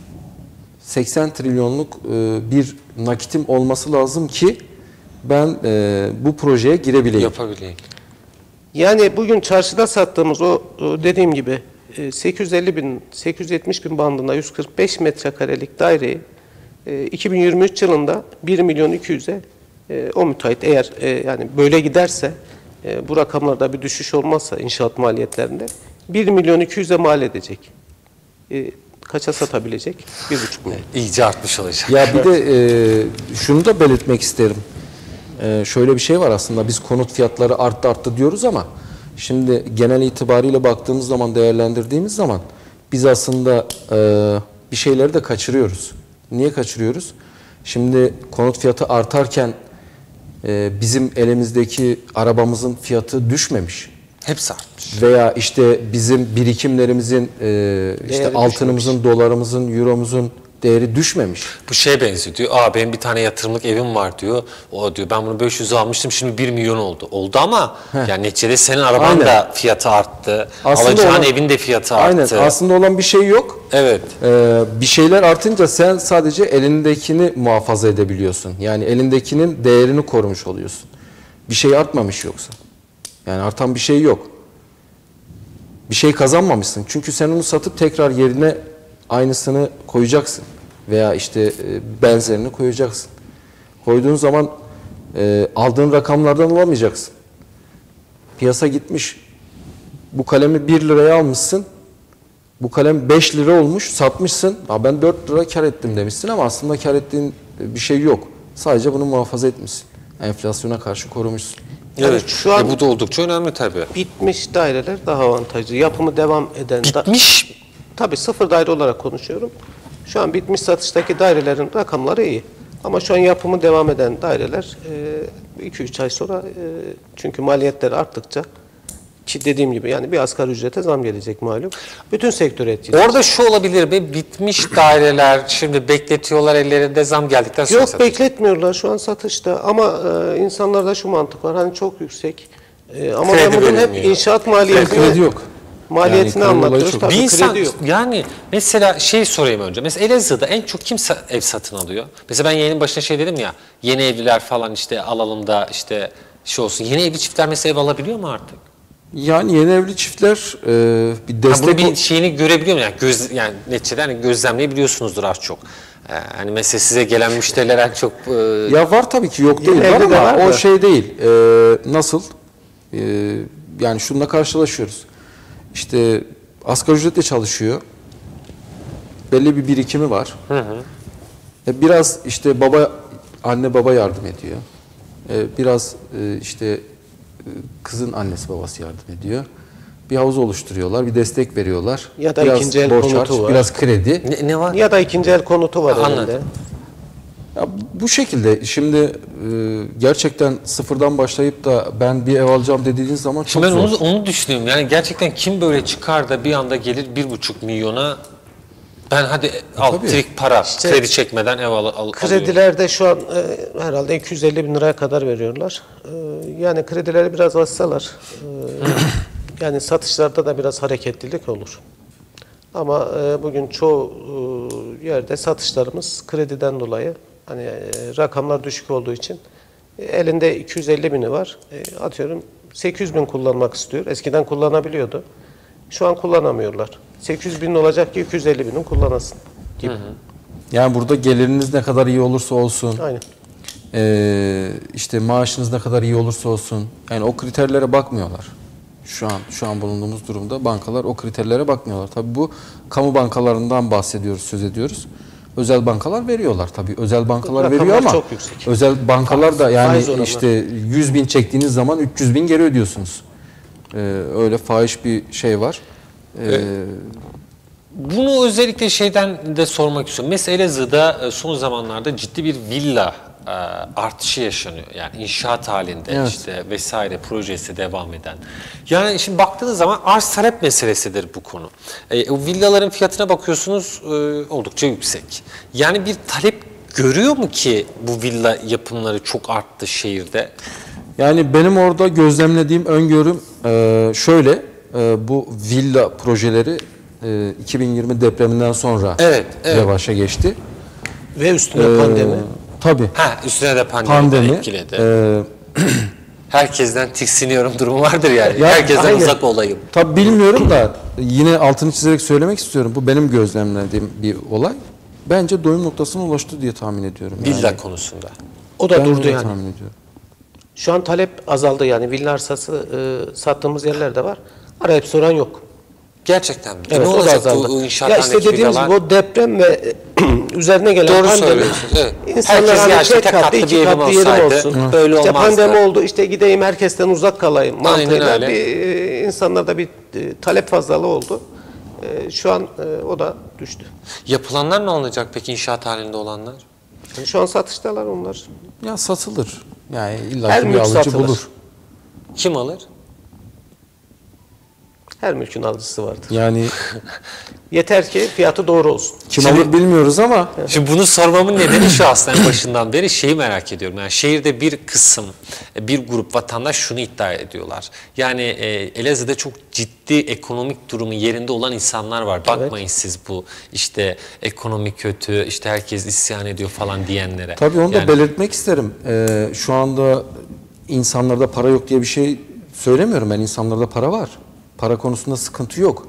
seksen trilyonluk e, bir nakitim olması lazım ki ben e, bu projeye girebileyim. Yapabileyim. Yani bugün çarşıda sattığımız o, o dediğim gibi e, sekiz yüz elli bin, sekiz yüz yetmiş bin bandında yüz kırk beş metrekarelik daireyi e, iki bin yirmi üç yılında bir milyon iki yüze e, o müteahhit eğer e, yani böyle giderse e, bu rakamlarda bir düşüş olmazsa inşaat maliyetlerinde bir milyon iki yüze mal edecek. E, kaça satabilecek? bir buçuk milyon. İyice artmış olacak. Ya bir de e, şunu da belirtmek isterim. E, şöyle bir şey var aslında, biz konut fiyatları arttı arttı diyoruz ama şimdi genel itibariyle baktığımız zaman, değerlendirdiğimiz zaman biz aslında e, bir şeyleri de kaçırıyoruz. Niye kaçırıyoruz? Şimdi konut fiyatı artarken e, bizim elimizdeki arabamızın fiyatı düşmemiş. Hepsi artmış. Veya işte bizim birikimlerimizin, e, işte Değeri altınımızın, düşmemiş. dolarımızın, euromuzun değeri düşmemiş. Bu şeye benziyor diyor. Aa benim bir tane yatırımlık evim var diyor. O diyor ben bunu beş yüze almıştım şimdi bir milyon oldu. Oldu ama Heh. yani neticede senin araban Aynen. da fiyatı arttı. Aslında Alacağın olan- evin de fiyatı Aynen. arttı. Aslında olan bir şey yok. Evet. Ee, bir şeyler artınca sen sadece elindekini muhafaza edebiliyorsun. Yani elindekinin değerini korumuş oluyorsun. Bir şey artmamış yoksa. Yani artan bir şey yok. Bir şey kazanmamışsın. Çünkü sen onu satıp tekrar yerine aynısını koyacaksın. Veya işte e, benzerini koyacaksın. Koyduğun zaman e, aldığın rakamlardan alamayacaksın. Piyasa gitmiş. Bu kalemi bir liraya almışsın. Bu kalem beş lira olmuş, satmışsın. Ha ben dört lira kar ettim demişsin ama aslında kar ettiğin bir şey yok. Sadece bunu muhafaza etmişsin. Enflasyona karşı korumuşsun. Yani Evet. şu an E, bu da oldukça önemli tabii. bitmiş daireler daha avantajlı. Yapımı devam eden... da- Bitmiş. Tabii sıfır daire olarak konuşuyorum. Şu an bitmiş satıştaki dairelerin rakamları iyi. Ama şu an yapımı devam eden daireler iki üç ay sonra e, çünkü maliyetler arttıkça ki dediğim gibi yani bir asgari ücrete zam gelecek malum. Bütün sektöre etkileyecek. Orada şu olabilir mi? Bitmiş daireler şimdi bekletiyorlar ellerinde zam geldikten sonra Yok satıyor. bekletmiyorlar şu an satışta ama e, insanlarda şu mantık var hani çok yüksek e, ama Kredi ben bugün hep verilmiyor. inşaat maliyetini Kredi yok. maliyetini Yani kredi olayı anlatıyoruz. çok- Tabii Bir insan kredi yok. yani mesela şey sorayım önce. Mesela Elazığ'da en çok kim sa- ev satın alıyor? Mesela ben yayının başına şey dedim ya. Yeni evliler falan işte alalım da işte şey olsun. Yeni evli çiftler mesela ev alabiliyor mu artık? Yani yeni evli çiftler e, bir Ha, destek... bunu bir şeyini görebiliyor mu? Yani göz yani neticede hani gözlemleyebiliyorsunuzdur az çok. Ee, hani mesela size gelen müşteriler en çok e, Ya var tabii ki, yok değil, Yeni var evli de ama var o da. şey değil. Ee, nasıl? Ee, yani şununla karşılaşıyoruz. İşte asgari ücretle çalışıyor. Belli bir birikimi var. hı hı. E, biraz işte baba, anne baba yardım ediyor. E, biraz e, işte e, kızın annesi babası yardım ediyor. Bir havuz oluşturuyorlar, bir destek veriyorlar. Ya da biraz ikinci el borç konutu harç, var. biraz kredi. Ne, ne var? Ya da ikinci el konutu var Anladım. elinde. Ya bu şekilde şimdi e, gerçekten sıfırdan başlayıp da ben bir ev alacağım dediğiniz zaman çok Şimdi ben zor. onu, onu düşünüyorum. Yani gerçekten kim böyle çıkar da bir anda gelir bir buçuk milyona ben hadi al tabii. trik para İşte kredi çekmeden ev al, al, alıyorum. Kredilerde şu an e, herhalde iki yüz elli bin liraya kadar veriyorlar. E, yani kredileri biraz açsalar e, yani satışlarda da biraz hareketlilik olur. Ama e, bugün çoğu e, yerde satışlarımız krediden dolayı hani e, rakamlar düşük olduğu için e, elinde iki yüz elli bini var. E, atıyorum sekiz yüz bin kullanmak istiyor. Eskiden kullanabiliyordu. Şu an kullanamıyorlar. sekiz yüz bin olacak ki iki yüz elli binin kullanasın gibi. Yani burada geliriniz ne kadar iyi olursa olsun, Aynen. e, işte maaşınız ne kadar iyi olursa olsun, yani o kriterlere bakmıyorlar. Şu an şu an bulunduğumuz durumda bankalar o kriterlere bakmıyorlar. Tabii bu kamu bankalarından bahsediyoruz, söz ediyoruz. Özel bankalar veriyorlar tabii. Özel bankalar Rakamlar veriyor ama çok yüksek. özel bankalar da yani Faiz oranları. işte yüz bin çektiğiniz zaman üç yüz bin geri ödüyorsunuz. Ee, öyle fahiş bir şey var. Ee, Bunu özellikle şeyden de sormak istiyorum. Mesela Elazığ'da e, son zamanlarda ciddi bir villa e, artışı yaşanıyor. Yani inşaat halinde Evet. işte vesaire projesi devam eden. Yani şimdi baktığınız zaman arz talep meselesidir bu konu. E, o villaların fiyatına bakıyorsunuz e, oldukça yüksek. Yani bir talep görüyor mu ki bu villa yapımları çok arttı şehirde? Yani benim orada gözlemlediğim öngörüm e, şöyle, e, bu villa projeleri e, iki bin yirmi depreminden sonra Evet, evet. revaşa geçti. Ve üstüne Ee, pandemi. Tabii. Ha, üstüne de pandemi, Pandemi. etkiledi. e, Herkesten tiksiniyorum durumu vardır yani. Ya, Herkesten aynen. uzak olayım. Tabii bilmiyorum da yine altını çizerek söylemek istiyorum. Bu benim gözlemlediğim bir olay. Bence doyum noktasına ulaştı diye tahmin ediyorum. Villa Yani. konusunda. O da Ben durdu öyle yani. tahmin ediyorum. Şu an talep azaldı yani. Villa arsası e, sattığımız yerler de var. Arayıp soran yok. Gerçekten mi? Evet, ne o da olacak azaldı. bu Ya inşaathanedeki işte dediğimiz villalar? gibi o deprem ve üzerine gelen Doğru pandemi. söylüyorsunuz, evet. İnsanlar Herkes hani ya işte tek tek katlı, katlı bir iki evim katlı yerim olsaydı olsun. böyle İşte olmazdı. pandemi oldu, işte gideyim herkesten uzak kalayım Aynen mantığıyla öyle. bir e, insanlarda bir e, talep fazlalığı oldu. E, şu an e, o da düştü. Yapılanlar ne olacak peki inşaat halinde olanlar? Yani şu an satıştalar onlar. Ya satılır. Yani Her illa ki bir mülk alıcı satılır. bulur. Kim alır? Her mülkün alıcısı vardır. Yani Yeter ki fiyatı doğru olsun. kim Şimdi- alır bilmiyoruz ama Şimdi bunu sormamın nedeni şu aslında en başından beri şeyi merak ediyorum. Yani şehirde bir kısım, bir grup vatandaş şunu iddia ediyorlar. Yani e, Elazığ'da çok ciddi ekonomik durumu yerinde olan insanlar var. Bakmayın siz bu işte ekonomi kötü, işte herkes isyan ediyor falan diyenlere. tabii onu da Yani- belirtmek isterim. Ee, şu anda insanlarda para yok diye bir şey söylemiyorum ben. İnsanlarda para var. Para konusunda sıkıntı yok.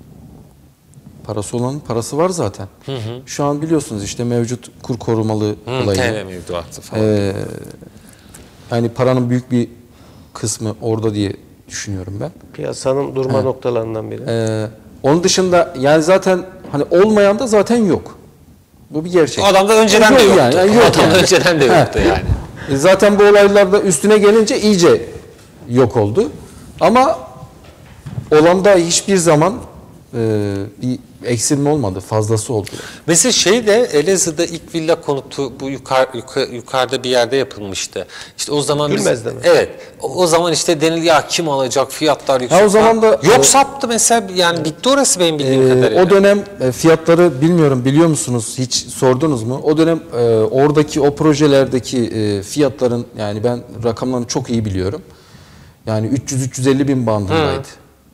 Parası olanın parası var zaten. Şu an biliyorsunuz işte mevcut kur korumalı Hı, olayı. T L mevduatı falan. Ee, yani paranın büyük bir kısmı orada diye düşünüyorum ben. Piyasanın durma noktalarından biri. Ee, onun dışında yani zaten hani olmayan da zaten yok. Bu bir gerçek. O adam da önceden Yok de yoktu. yani, yani O yok adam da yani. önceden de He. yoktu yani. E, Zaten bu olaylarda üstüne gelince iyice yok oldu. Ama olanda hiçbir zaman e, bir eksilme olmadı. Fazlası oldu. Mesela şey de Elazığ'da ilk villa konutu bu yukarı, yukarı, yukarıda bir yerde yapılmıştı. İşte o zaman biz- Gülmez'de mi? Evet. O, o zaman işte denildi ya kim alacak fiyatlar yüksek. o zaman falan. da- yok sattı mesela yani bitti orası benim bildiğim Ee, kadarıyla. o dönem e, fiyatları bilmiyorum biliyor musunuz hiç sordunuz mu? O dönem e, oradaki o projelerdeki e, fiyatların yani ben rakamlarını çok iyi biliyorum. Yani üç yüz üç yüz elli bin bandındaydı.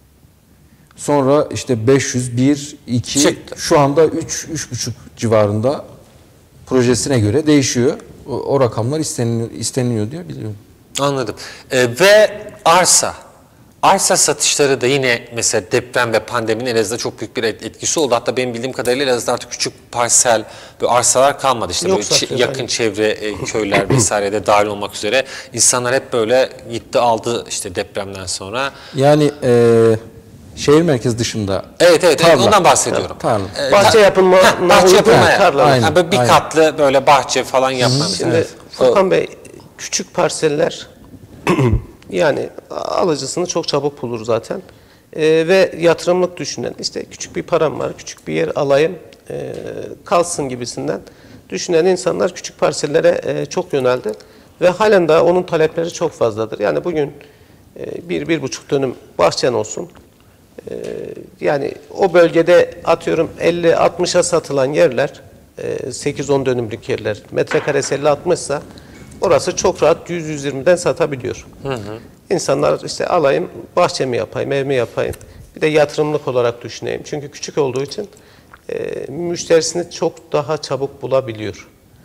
Sonra işte beş yüz, bir, iki Çıktı. şu anda üç üç buçuk civarında projesine göre değişiyor. O, o rakamlar isteniliyor, isteniliyor diye biliyorum. Anladım. Ee, ve arsa. Arsa satışları da yine mesela deprem ve pandeminin Elazığ'da çok büyük bir et- etkisi oldu. Hatta benim bildiğim kadarıyla Elazığ'da artık küçük parsel böyle arsalar kalmadı. İşte Yok böyle çi- satıyor, yakın aynen. çevre e, köyler vesaire de dahil olmak üzere insanlar hep böyle gitti aldı işte depremden sonra. Yani e, şehir merkezi dışında Evet evet, evet tarla. ondan bahsediyorum. Tarla. Ee, Bahçe ta- yapılma, Ha, bahçe yapılmaya. tarla. Aynen. Ha, böyle bir aynen. katlı böyle bahçe falan yapma mesela. Şimdi Evet. Furkan Bey küçük parseller yani alıcısını çok çabuk bulur zaten. Ee, ve yatırımlık düşünen işte küçük bir param var, küçük bir yer alayım e, kalsın gibisinden düşünen insanlar küçük parsellere e, çok yöneldi. Ve halen daha onun talepleri çok fazladır. Yani bugün e, bir, bir buçuk dönüm bahçen olsun. E, yani o bölgede atıyorum elli altmışa satılan yerler e, sekiz on dönümlük yerler metrekaresi elli altmışsa orası çok rahat yüz yüz yirmiden satabiliyor. Hı hı. İnsanlar işte alayım bahçemi yapayım, evimi yapayım. Bir de yatırımlık olarak düşüneyim. Çünkü küçük olduğu için e, müşterisini çok daha çabuk bulabiliyor.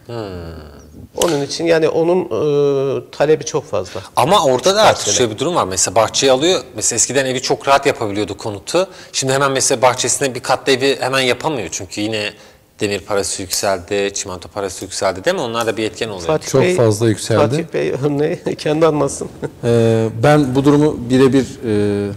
Onun için yani onun e, talebi çok fazla. Ama orada da artık Bahçeli. şöyle bir durum var. Mesela bahçeyi alıyor. Mesela eskiden evi çok rahat yapabiliyordu konutu. Şimdi hemen mesela bahçesine bir katlı evi hemen yapamıyor. Çünkü yine demir parası yükseldi, çimento parası yükseldi değil mi? Onlar da bir etken oluyor. Fatih Çok Bey, fazla yükseldi. Fatih Bey örneği kendi anlasın. Ee, ben bu durumu birebir e,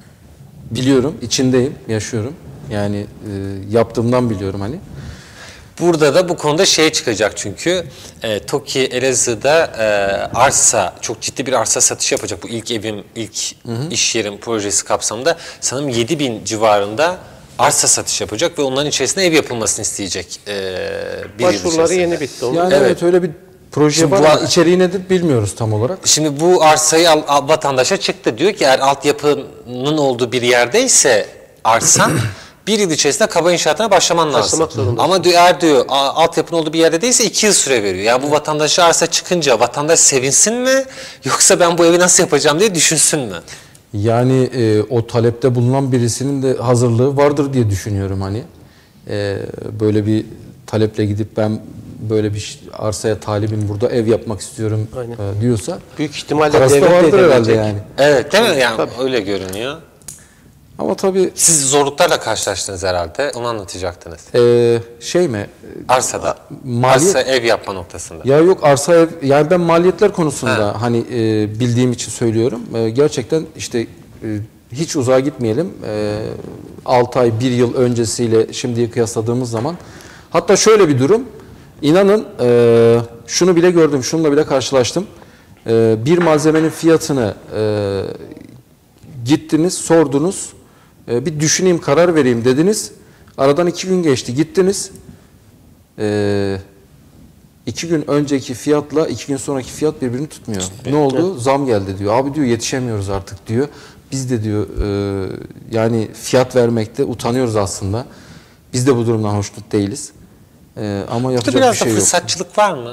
biliyorum, içindeyim, yaşıyorum. Yani e, yaptığımdan biliyorum hani. Burada da bu konuda şey çıkacak çünkü e, TOKİ Elazığ'da e, arsa, çok ciddi bir arsa satışı yapacak bu ilk evim, ilk hı hı. iş yerim projesi kapsamında. Sanırım yedi bin civarında arsa satış yapacak ve onların içerisinde ev yapılmasını isteyecek. E, bir Başvuruları yeni bitti. Onun. Yani evet. evet öyle bir proje Şimdi var bu, ama içeriği nedir bilmiyoruz tam olarak. Şimdi bu arsayı al, al, vatandaşa çıktı. Diyor ki eğer altyapının olduğu bir yerdeyse arsan bir yıl içerisinde kaba inşaatına başlaman lazım. Ama diyor, eğer diyor altyapının olduğu bir yerde değilse iki yıl süre veriyor. Yani bu vatandaşa arsa çıkınca vatandaş sevinsin mi yoksa ben bu evi nasıl yapacağım diye düşünsün mü? Yani e, o talepte bulunan birisinin de hazırlığı vardır diye düşünüyorum hani. E, böyle bir taleple gidip ben böyle bir arsaya talibim, burada ev yapmak istiyorum e, diyorsa büyük ihtimalle parası da vardır herhalde yani. Evet değil mi? Yani tabii. Öyle görünüyor. Ama tabii siz zorluklarla karşılaştınız herhalde. Onu anlatacaktınız. E, şey mi? Arsada. Maliyet, arsa ev yapma noktasında. Ya yok arsa ev, yani ben maliyetler konusunda ha. hani e, bildiğim için söylüyorum. E, gerçekten işte e, hiç uzağa gitmeyelim. E, altı ay, bir yıl öncesiyle şimdiyi kıyasladığımız zaman. Hatta şöyle bir durum. İnanın e, şunu bile gördüm, şununla bile karşılaştım. E, bir malzemenin fiyatını e, gittiniz, sordunuz. E, bir düşüneyim, karar vereyim dediniz. Aradan iki gün geçti, gittiniz. E, iki gün önceki fiyatla iki gün sonraki fiyat birbirini tutmuyor. Ne oldu? Zam geldi diyor. Abi diyor yetişemiyoruz artık diyor. Biz de diyor e, yani fiyat vermekte utanıyoruz aslında. Biz de bu durumdan hoşnut değiliz. Ee, ama yapacak biraz bir şey da yok. Fırsatçılık var mı?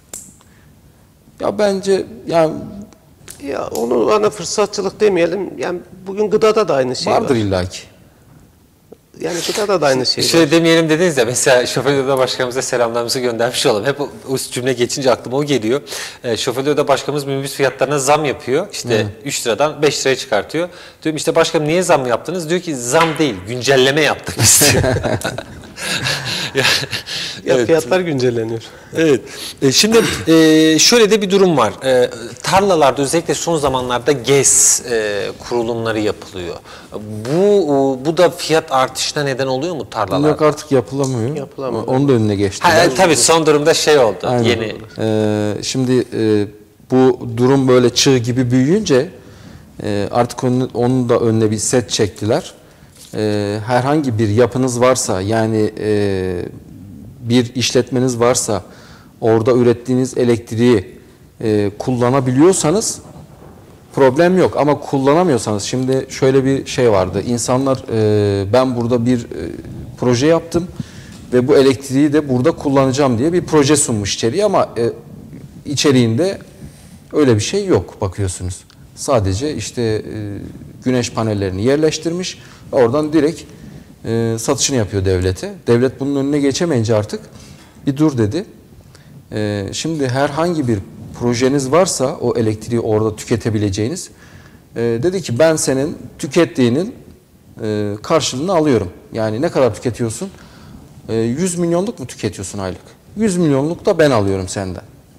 Ya bence yani ya onu ana fırsatçılık demeyelim. Yani bugün gıdada da aynı şey vardır var. illaki. Yani gıdada da aynı şey Şöyle var. demeyelim dediniz ya, mesela Şoför Oda Başkanımıza selamlarımızı göndermiş olalım. Hep o, o cümle geçince aklıma o geliyor. E, Şoför Oda Başkanımız minibüs fiyatlarına zam yapıyor. İşte evet. üç liradan beş liraya çıkartıyor. Diyorum işte başkanım niye zam yaptınız? Diyor ki zam değil, güncelleme yaptık biz diyor. ya, ya evet. Fiyatlar güncelleniyor. Evet. E, şimdi e, şöyle de bir durum var. E, tarlalarda özellikle son zamanlarda GES e, kurulumları yapılıyor. Bu bu da fiyat artışına neden oluyor mu tarlalarda? Yok artık yapılamıyor. Yapılamıyor. Onun da önüne geçti. Ha, tabii son durumda şey oldu. Aynen. Yeni. Ee, şimdi e, bu durum böyle çığ gibi büyüyünce e, artık onun, onun da önüne bir set çektiler. E, herhangi bir yapınız varsa yani e, bir işletmeniz varsa orada ürettiğiniz elektriği e, kullanabiliyorsanız problem yok ama kullanamıyorsanız şimdi şöyle bir şey vardı. İnsanlar e, ben burada bir e, proje yaptım ve bu elektriği de burada kullanacağım diye bir proje sunmuş içeriye ama e, içeriğinde öyle bir şey yok bakıyorsunuz. Sadece işte e, güneş panellerini yerleştirmiş. Oradan direkt e, satışını yapıyor devlete. Devlet bunun önüne geçemeyince artık bir dur dedi. E, şimdi herhangi bir projeniz varsa o elektriği orada tüketebileceğiniz e, dedi ki ben senin tükettiğinin e, karşılığını alıyorum. Yani ne kadar tüketiyorsun? E, yüz milyonluk mu tüketiyorsun aylık? yüz milyonluk da ben alıyorum senden.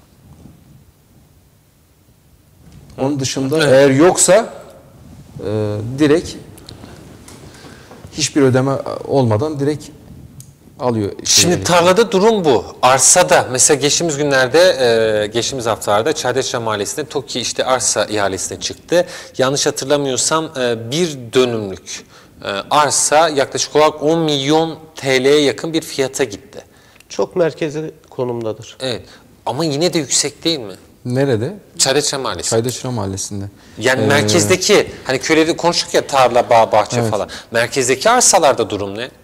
Onun dışında evet. eğer yoksa e, direkt hiçbir ödeme olmadan direkt alıyor. Şimdi tarlada durum bu. Arsada mesela geçtiğimiz günlerde, e, geçtiğimiz haftalarda Çaydaşra Mahallesi'nde TOKİ işte arsa ihalesine çıktı. Yanlış hatırlamıyorsam e, bir dönümlük e, arsa yaklaşık olarak on milyon T L'ye yakın bir fiyata gitti. Çok merkezi konumdadır. Evet. Ama yine de yüksek değil mi? Nerede? Çaydaşra Mahallesi. Çaydaşra Mahallesi'nde. Yani ee, merkezdeki, hani köyde konuştuk ya tarla, bağ, bahçe evet. falan. Merkezdeki arsalarda durum ne?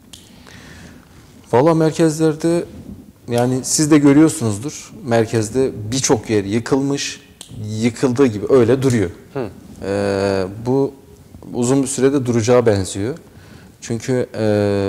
Valla merkezlerde yani siz de görüyorsunuzdur. Merkezde birçok yer yıkılmış, yıkıldığı gibi öyle duruyor. Ee, bu uzun bir sürede duracağı benziyor. Çünkü e,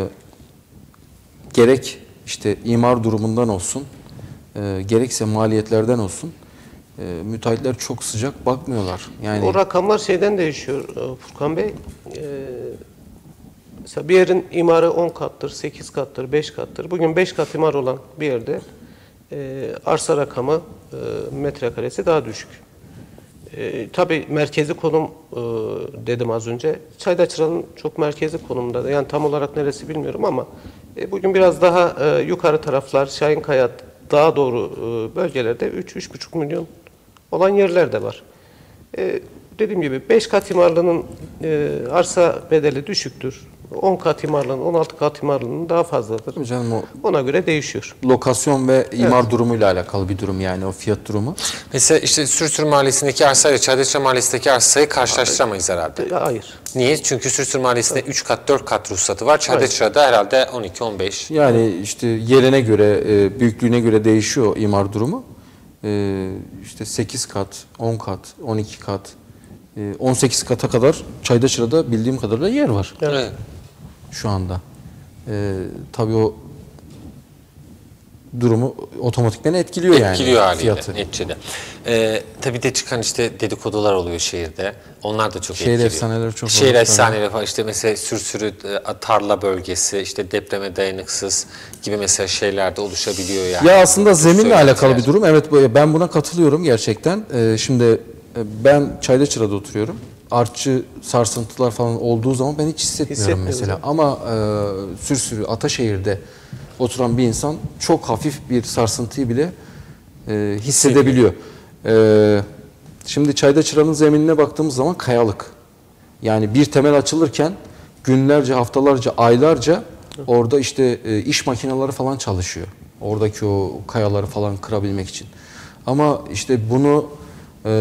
gerek işte imar durumundan olsun, e, gerekse maliyetlerden olsun e, müteahhitler çok sıcak bakmıyorlar. Yani o rakamlar şeyden değişiyor Furkan Bey. Ee, mesela bir yerin imarı on kattır, sekiz kattır, beş kattır. Bugün beş kat imar olan bir yerde e, arsa rakamı e, metrekaresi daha düşük. E, tabii merkezi konum e, dedim az önce. Çaydaçra'nın çok merkezi konumda. Yani tam olarak neresi bilmiyorum ama E, bugün biraz daha e, yukarı taraflar, Şahinkaya daha doğru e, bölgelerde üç üç buçuk milyon olan yerler de var. E, dediğim gibi beş kat imarlının e, arsa bedeli düşüktür. on kat imarlının, on altı kat imarlının daha fazladır. Tabii canım, o Ona göre değişiyor. lokasyon ve imar durumuyla alakalı bir durum, yani o fiyat durumu. Mesela işte Sürsür Mahallesi'ndeki arsayla Çaydaşıra Mahallesi'ndeki arsayı karşılaştıramayız herhalde. E, hayır. Niye? Çünkü Sürsür Mahallesi'nde üç kat dört kat ruhsatı var. Çaydaşıra'da herhalde on iki on beş. Yani işte yerine göre, e, büyüklüğüne göre değişiyor imar durumu. E, işte sekiz kat, on kat, on iki kat, e, on sekiz kata kadar Çaydaşıra'da bildiğim kadarıyla yer var Evet. şu anda. E, tabii o durumu otomatikman etkiliyor, yani Etkiliyor haliyle fiyatı. neticede. Ee, tabii de çıkan işte dedikodular oluyor şehirde. Onlar da çok Şehir etkiliyor. efsaneleri çok Şehir olur, efsaneleri falan, işte mesela Sürsürü e, tarla bölgesi, işte depreme dayanıksız gibi mesela şeyler de oluşabiliyor yani. Ya aslında zeminle Söylentiler. alakalı bir durum. Evet, bu- ben buna katılıyorum gerçekten. Ee, şimdi e, ben Çaydaçıra'da oturuyorum. Artçı sarsıntılar falan olduğu zaman ben hiç hissetmiyorum Hissetmiyoruz, mesela. evet. Ama e, Sürsürü, Ataşehir'de oturan bir insan çok hafif bir sarsıntıyı bile e, hissedebiliyor. E, şimdi Çaydaçıra'nın zeminine baktığımız zaman kayalık. Yani bir temel açılırken günlerce, haftalarca, aylarca orada işte e, iş makineleri falan çalışıyor. Oradaki o kayaları falan kırabilmek için. Ama işte bunu e,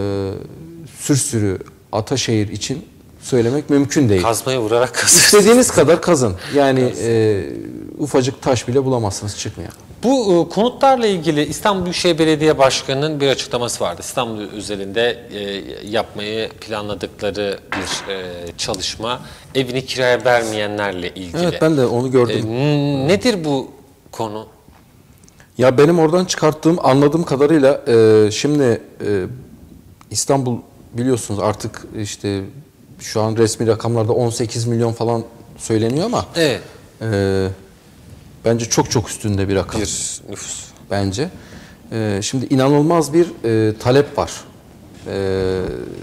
Sürsürü, Ataşehir için söylemek mümkün değil. Kazmaya vurarak kazır. İstediğiniz kadar kazın. Yani e, ufacık taş bile bulamazsınız, çıkmıyor. Bu e, konutlarla ilgili İstanbul Büyükşehir Belediye Başkanı'nın bir açıklaması vardı. İstanbul özelinde e, yapmayı planladıkları bir e, çalışma, evini kiraya vermeyenlerle ilgili. Evet, ben de onu gördüm. E, nedir bu konu? Ya benim oradan çıkarttığım, anladığım kadarıyla e, şimdi e, İstanbul biliyorsunuz artık işte şu an resmi rakamlarda on sekiz milyon falan söyleniyor ama Evet. e, bence çok çok üstünde bir rakam. Bir nüfus. Bence. E, şimdi inanılmaz bir e, talep var. E,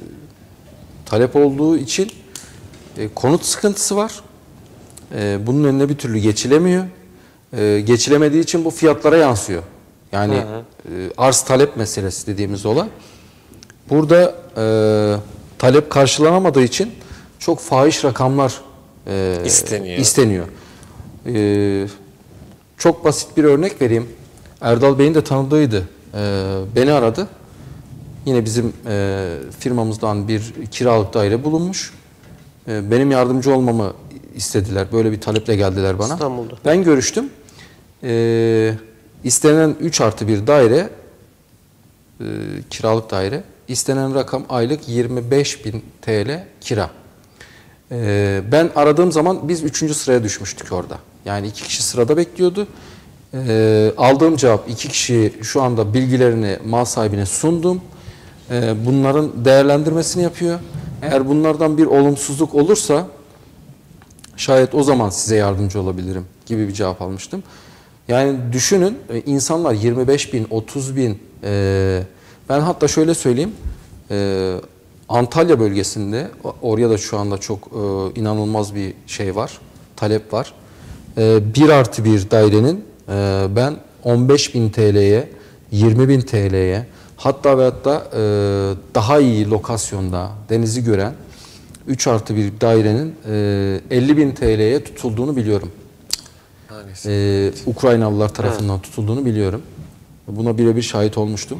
talep olduğu için e, konut sıkıntısı var. E, bunun önüne bir türlü geçilemiyor. E, geçilemediği için bu fiyatlara yansıyor. Yani e, arz talep meselesi dediğimiz olay. Burada e, talep karşılanamadığı için çok fahiş rakamlar e, İsteniyor. isteniyor. E, çok basit bir örnek vereyim. Erdal Bey'in de tanıdığıydı. E, beni aradı. Yine bizim e, firmamızdan bir kiralık daire bulunmuş. E, benim yardımcı olmamı istediler. Böyle bir taleple geldiler bana. İstanbul'da. Ben görüştüm. E, istenen üç artı bir daire, e, kiralık daire. İstenen rakam aylık yirmi beş bin T L kira. E, ben aradığım zaman biz üçüncü sıraya düşmüştük orada. Yani iki kişi sırada bekliyordu. E, aldığım cevap, iki kişi şu anda bilgilerini mal sahibine sundum. E, bunların değerlendirmesini yapıyor. Eğer bunlardan bir olumsuzluk olursa şayet o zaman size yardımcı olabilirim gibi bir cevap almıştım. Yani düşünün, insanlar yirmi beş bin, otuz bin, e, ben hatta şöyle söyleyeyim, e, Antalya bölgesinde, oraya da şu anda çok e, inanılmaz bir şey var, talep var. E, bir artı bir dairenin e, ben on beş bin T L'ye, yirmi bin T L'ye, hatta ve hatta e, daha iyi lokasyonda denizi gören üç artı bir dairenin e, elli bin T L'ye tutulduğunu biliyorum. Ee, Ukraynalılar tarafından evet. tutulduğunu biliyorum. Buna birebir şahit olmuştum.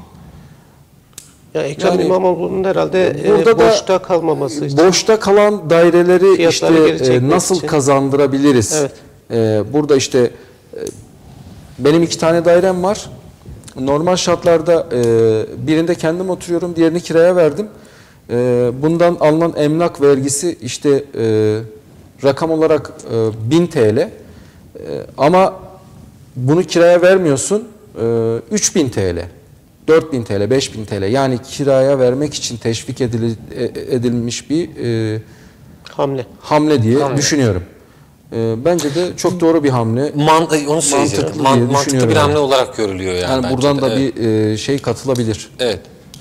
Ya Ekrem Yani, İmamoğlu'nun herhalde burada e, boşta kalmaması için. Boşta kalan daireleri Fiyatları işte e, nasıl için. kazandırabiliriz? Evet. E, burada işte e, benim iki tane dairem var. Normal şartlarda e, birinde kendim oturuyorum, diğerini kiraya verdim. E, bundan alınan emlak vergisi işte e, rakam olarak e, bin T L. E, ama bunu kiraya vermiyorsun, e, üç bin T L, dört bin T L, beş bin T L. Yani kiraya vermek için teşvik edil, edilmiş bir e, hamle hamle diye Hamle. düşünüyorum. E, bence de çok doğru bir hamle. Man, onu söyleyeceğim. Mantıklı Man, diye mantıklı düşünüyorum bir yani. hamle olarak görülüyor yani. Yani bence buradan de. da Evet. bir e, şey katılabilir. Evet.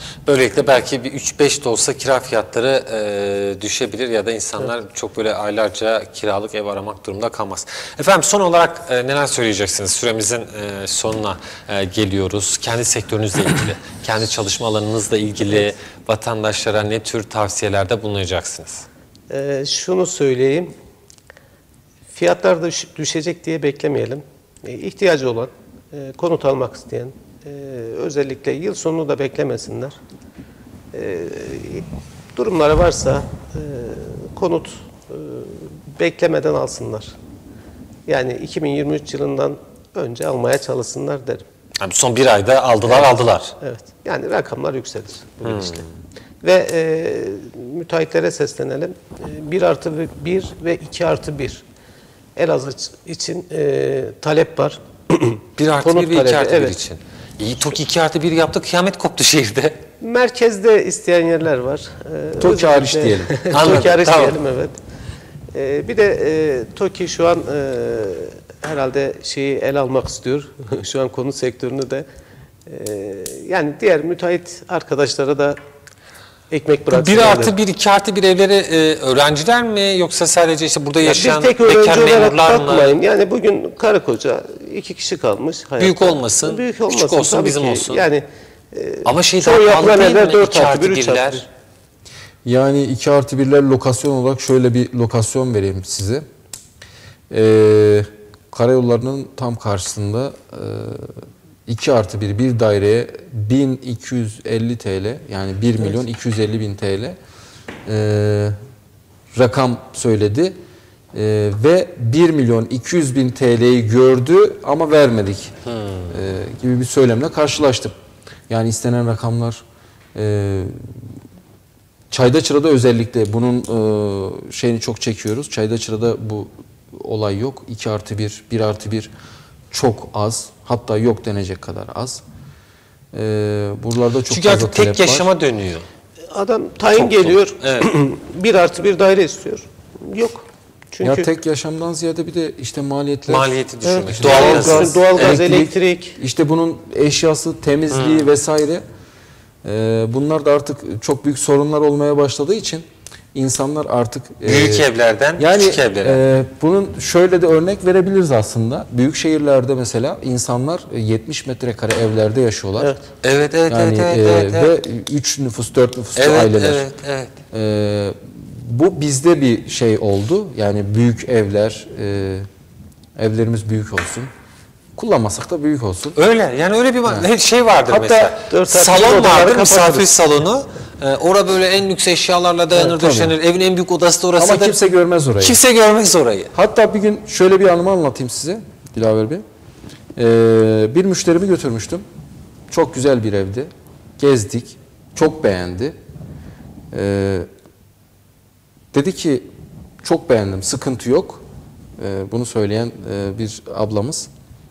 Böylelikle belki bir üç beş de olsa kira fiyatları e, düşebilir ya da insanlar evet. çok böyle aylarca kiralık ev aramak durumunda kalmaz. Efendim son olarak e, neler söyleyeceksiniz? Süremizin e, sonuna e, geliyoruz. Kendi sektörünüzle ilgili, kendi çalışma alanınızla ilgili evet. vatandaşlara ne tür tavsiyelerde bulunacaksınız? E, şunu söyleyeyim. Fiyatlar düş, düşecek diye beklemeyelim. E, ihtiyacı olan, e, konut almak isteyen, e, özellikle yıl sonunu da beklemesinler. E, durumları varsa e, konut e, beklemeden alsınlar. Yani iki bin yirmi üç yılından önce almaya çalışsınlar derim. Yani son bir ayda aldılar evet, aldılar. Evet. Yani rakamlar yükselir bu hmm. gidişle. Ve e, müteahhitlere seslenelim. E, bir artı bir ve iki artı bir. Elazığ için e, talep var. bir artı bir ve iki artı bir evet. için. İyi, TOKİ iki artı bir yaptı, kıyamet koptu şehirde. Merkezde isteyen yerler var. Ee, TOKİ hariç diyelim. TOKİ hariç tamam. diyelim, evet. Ee, bir de e, TOKİ şu an e, herhalde şeyi el almak istiyor. Şu an konut sektörünü de. E, yani diğer müteahhit arkadaşlara da ekmek bıraksın. bir artı bir, iki artı bir evleri e, öğrenciler mi yoksa sadece işte burada yaşayan ya bir tek bekar memurlar mı? Bakmayın. Yani bugün karı koca iki kişi kalmış. Hayatta. Büyük olmasın, Büyük olmasın, küçük olsun, bizim ki. olsun. Yani e, ama şey daha pahalı değil mi? iki artı birler. Yani iki artı birler lokasyon olarak şöyle bir lokasyon vereyim size. Ee, karayollarının tam karşısında e, iki artı bir bir daireye bin iki yüz elli TL, yani bir milyon iki yüz elli bin TL e, rakam söyledi. E, ve bir milyon iki yüz bin TL'yi gördü ama vermedik hmm. e, gibi bir söylemle karşılaştım. Yani istenen rakamlar e, Çaydaçıra'da özellikle bunun e, şeyini çok çekiyoruz. Çaydaçıra'da bu olay yok. iki artı bir, bir artı bir çok az. Hatta yok denecek kadar az. Ee, buralarda çok Çünkü fazla artık tek yaşama var. dönüyor. Adam tayin çok geliyor. Evet. bir artı bir daire istiyor. Yok. Çünkü ya tek yaşamdan ziyade bir de işte maliyetler. Maliyeti düşürmek. Evet, doğalgaz, doğalgaz, elektrik, elektrik. İşte bunun eşyası, temizliği hmm. vesaire. Ee, bunlar da artık çok büyük sorunlar olmaya başladığı için İnsanlar artık büyük e, evlerden yani, küçük evlere. E, bunun şöyle de örnek verebiliriz aslında. Büyük şehirlerde mesela insanlar yetmiş metrekare evlerde yaşıyorlar. Evet, evet, evet, yani, evet, e, evet, evet. Ve üç nüfus, dört nüfuslu evet, aileler. Evet, evet. E, bu bizde bir şey oldu. Yani büyük evler, e, evlerimiz büyük olsun. Kullanmasak da büyük olsun. Öyle. Yani öyle bir yani. şey vardır hatta mesela. Salon vardır, misafir salonu. Ee, orada böyle en lüks eşyalarla dayanır, evet, döşenir. Evin en büyük odası da orası. Ama kimse görmez orayı. Kimse görmez orayı. Hatta bir gün şöyle bir anımı anlatayım size Dilaver Bey. Ee, bir müşterimi götürmüştüm. Çok güzel bir evdi. Gezdik. Çok beğendi. Ee, dedi ki çok beğendim, sıkıntı yok. Ee, bunu söyleyen e, bir ablamız.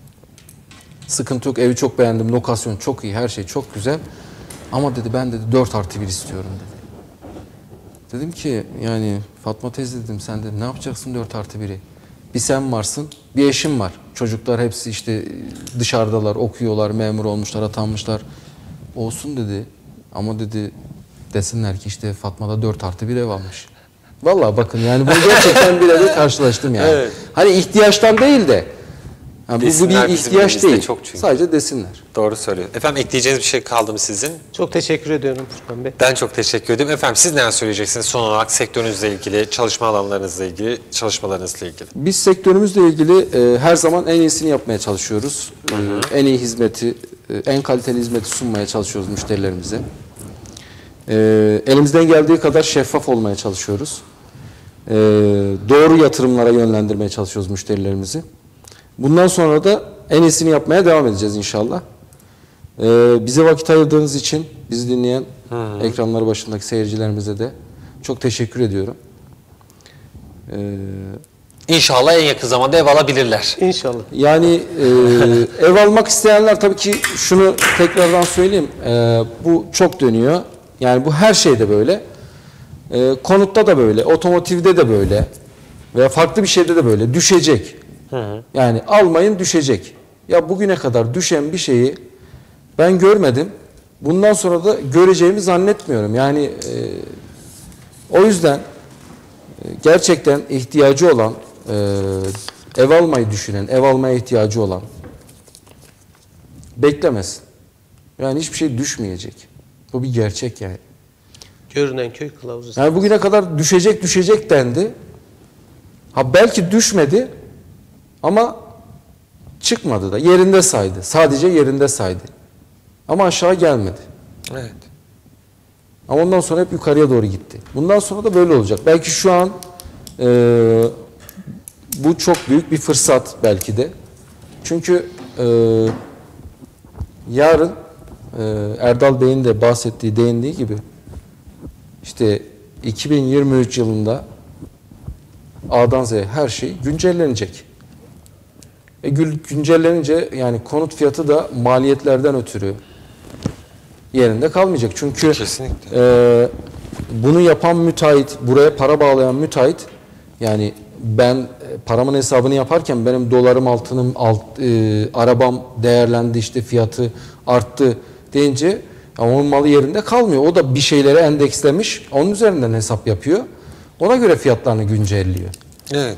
Sıkıntı yok, evi çok beğendim, lokasyon çok iyi, her şey çok güzel. Ama dedi ben dedi dört artı bir istiyorum dedi. Dedim ki yani Fatma teyze dedim sen de ne yapacaksın dört artı biri? Bir sen varsın, bir eşim var. Çocuklar hepsi işte dışarıdalar, okuyorlar, memur olmuşlar, atanmışlar. Olsun dedi. Ama dedi desinler ki işte Fatma'da dört artı bir ev almış. Vallahi bakın yani bunu gerçekten bir evde karşılaştım yani. Evet. Hani ihtiyaçtan değil de. Yani bu, bu bir ihtiyaç değil. Çok sadece desinler. Doğru söylüyor. Efendim ekleyeceğiniz bir şey kaldı mı sizin? Çok teşekkür ediyorum Furkan Bey. Ben çok teşekkür ederim. Efendim siz neler söyleyeceksiniz son olarak sektörünüzle ilgili, çalışma alanlarınızla ilgili, çalışmalarınızla ilgili? Biz sektörümüzle ilgili e, her zaman en iyisini yapmaya çalışıyoruz. Hı hı. E, en iyi hizmeti, e, en kaliteli hizmeti sunmaya çalışıyoruz müşterilerimize. E, elimizden geldiği kadar şeffaf olmaya çalışıyoruz. E, doğru yatırımlara yönlendirmeye çalışıyoruz müşterilerimizi. Bundan sonra da en iyisini yapmaya devam edeceğiz inşallah. Ee, bize vakit ayırdığınız için bizi dinleyen hı hı. ekranları başındaki seyircilerimize de çok teşekkür ediyorum. Ee, İnşallah en yakın zamanda ev alabilirler. İnşallah. Yani e, ev almak isteyenler tabii ki şunu tekrardan söyleyeyim. E, bu çok dönüyor. Yani bu her şeyde böyle. E, konutta da böyle, otomotivde de böyle veya farklı bir şeyde de böyle düşecek. Hı hı. Yani almayın düşecek. Ya bugüne kadar düşen bir şeyi ben görmedim. bundan sonra da göreceğimi zannetmiyorum. Yani e, o yüzden e, gerçekten ihtiyacı olan, e, ev almayı düşünen, ev almaya ihtiyacı olan beklemesin. Yani hiçbir şey düşmeyecek. Bu bir gerçek yani. Görünen köy kılavuzu. Yani bugüne kadar düşecek düşecek dendi. Ha belki düşmedi ama çıkmadı da. Yerinde saydı. Sadece yerinde saydı. Ama aşağı gelmedi. Evet. Ama ondan sonra hep yukarıya doğru gitti. Bundan sonra da böyle olacak. Belki şu an e, bu çok büyük bir fırsat belki de. Çünkü e, yarın e, Erdal Bey'in de bahsettiği, değindiği gibi işte iki bin yirmi üç yılında A'dan Z'ye her şey güncellenecek. E güncellenince yani konut fiyatı da maliyetlerden ötürü yerinde kalmayacak. Çünkü e, bunu yapan müteahhit, buraya para bağlayan müteahhit, yani ben e, paramın hesabını yaparken benim dolarım, altınım, alt, e, arabam değerlendi, işte fiyatı arttı deyince ama onun malı yerinde kalmıyor. O da bir şeylere endekslemiş, onun üzerinden hesap yapıyor. Ona göre fiyatlarını güncelliyor. Evet.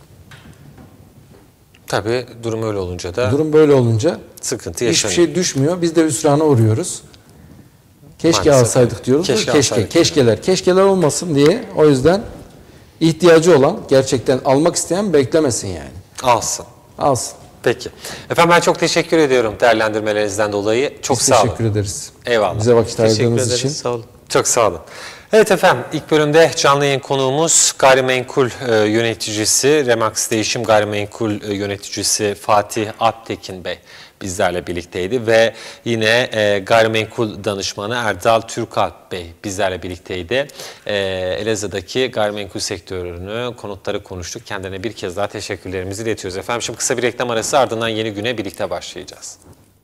Tabii durum öyle olunca da durum böyle olunca sıkıntı yaşanıyor. Hiçbir şey düşmüyor. Biz de hüsrana uğruyoruz. Keşke Maalesef alsaydık diyoruz. keşke, Keşke, keşke keşkeler, keşkeler olmasın diye. O yüzden ihtiyacı olan, gerçekten almak isteyen beklemesin yani. Alsın. Alsın. Peki. Efendim ben çok teşekkür ediyorum değerlendirmelerinizden dolayı. Çok Biz sağ olun. teşekkür ederiz. Eyvallah. Bize vakit Teşekkür ayırdığınız ederiz. için. Sağ olun. Çok sağ olun. Evet efendim, ilk bölümde canlı yayın konuğumuz gayrimenkul e, yöneticisi, Remax Değişim Gayrimenkul e, yöneticisi Fatih Alptekin Bey bizlerle birlikteydi ve yine e, gayrimenkul danışmanı Erdal Türkalp Bey bizlerle birlikteydi. E, Elazığ'daki gayrimenkul sektörünü, konutları konuştuk. Kendilerine bir kez daha teşekkürlerimizi iletiyoruz. Efendim şimdi kısa bir reklam arası, ardından yeni güne birlikte başlayacağız.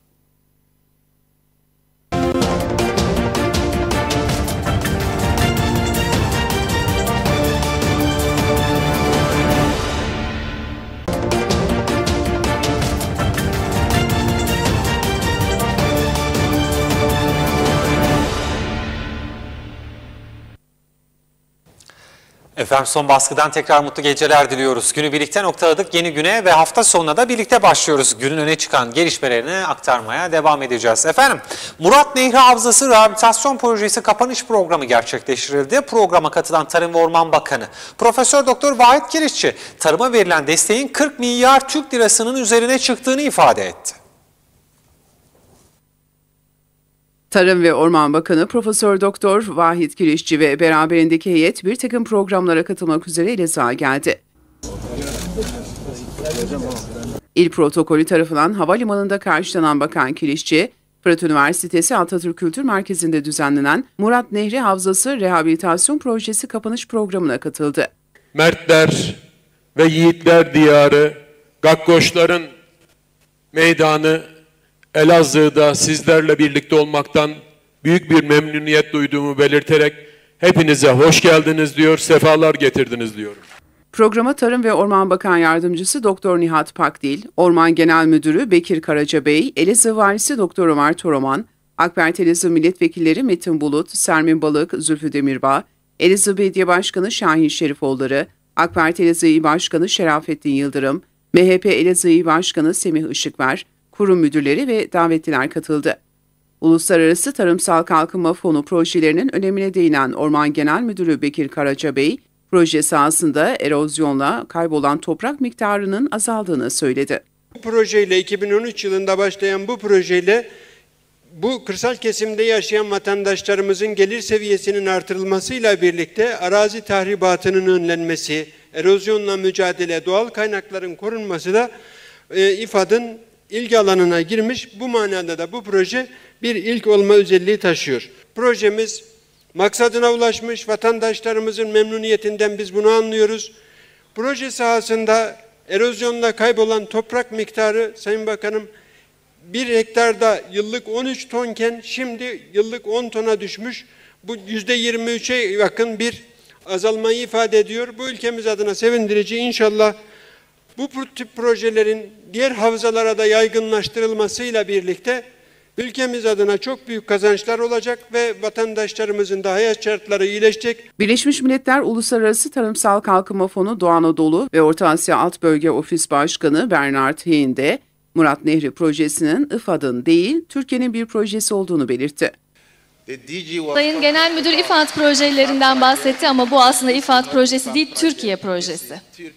Efendim son baskıdan tekrar mutlu geceler diliyoruz. Günü birlikte noktaladık. Yeni güne ve hafta sonuna da birlikte başlıyoruz. Günün öne çıkan gelişmelerini aktarmaya devam edeceğiz. Efendim Murat Nehri Havzası Rehabilitasyon Projesi kapanış programı gerçekleştirildi. Programa katılan Tarım ve Orman Bakanı Profesör Doktor Vahit Kirişçi tarıma verilen desteğin kırk milyar Türk lirasının üzerine çıktığını ifade etti. Tarım ve Orman Bakanı Profesör Doktor Vahit Kirişçi ve beraberindeki heyet bir takım programlara katılmak üzere Elazığ'a geldi. İl protokolü tarafından havalimanında karşılanan Bakan Kirişçi, Fırat Üniversitesi Atatürk Kültür Merkezi'nde düzenlenen Murat Nehri Havzası Rehabilitasyon Projesi kapanış programına katıldı. Mertler ve yiğitler diyarı, Gakkoşların meydanı Elazığ'da sizlerle birlikte olmaktan büyük bir memnuniyet duyduğumu belirterek hepinize hoş geldiniz diyor, sefalar getirdiniz diyorum. Programa Tarım ve Orman Bakan Yardımcısı Doktor Nihat Pakdil, Orman Genel Müdürü Bekir Karacabey, Elazığ Valisi Doktor Ömer Toroman, AK Parti Elazığ Milletvekilleri Metin Bulut, Sermin Balık, Zülfü Demirbağ, Elazığ Belediye Başkanı Şahin Şerifoğulları, AK Parti Elazığ İl Başkanı Şerafettin Yıldırım, M H P Elazığ İl Başkanı Semih Işıkver, kurum müdürleri ve davetliler katıldı. Uluslararası Tarımsal Kalkınma Fonu projelerinin önemine değinen Orman Genel Müdürü Bekir Karacabey, proje sahasında erozyonla kaybolan toprak miktarının azaldığını söyledi. Bu projeyle iki bin on üç yılında başlayan bu projeyle bu kırsal kesimde yaşayan vatandaşlarımızın gelir seviyesinin artırılmasıyla birlikte arazi tahribatının önlenmesi, erozyonla mücadele, doğal kaynakların korunması da e, İFAD'ın ilgi alanına girmiş. Bu manada da bu proje bir ilk olma özelliği taşıyor. Projemiz maksadına ulaşmış, vatandaşlarımızın memnuniyetinden biz bunu anlıyoruz. Proje sahasında erozyonla kaybolan toprak miktarı Sayın Bakanım bir hektarda yıllık on üç tonken şimdi yıllık on tona düşmüş. Bu yüzde yirmi üçe yakın bir azalmayı ifade ediyor. Bu ülkemiz adına sevindirici. İnşallah bu tip projelerin diğer havzalara da yaygınlaştırılmasıyla birlikte ülkemiz adına çok büyük kazançlar olacak ve vatandaşlarımızın da hayat şartları iyileşecek. Birleşmiş Milletler Uluslararası Tarımsal Kalkınma Fonu Doğu Anadolu ve Orta Asya Alt Bölge Ofis Başkanı Bernard Hein de Murat Nehri projesinin I F A D'ın değil, Türkiye'nin bir projesi olduğunu belirtti. Sayın Genel Müdür İ F A D projelerinden bahsetti ama bu aslında İ F A D projesi değil, Türkiye projesi.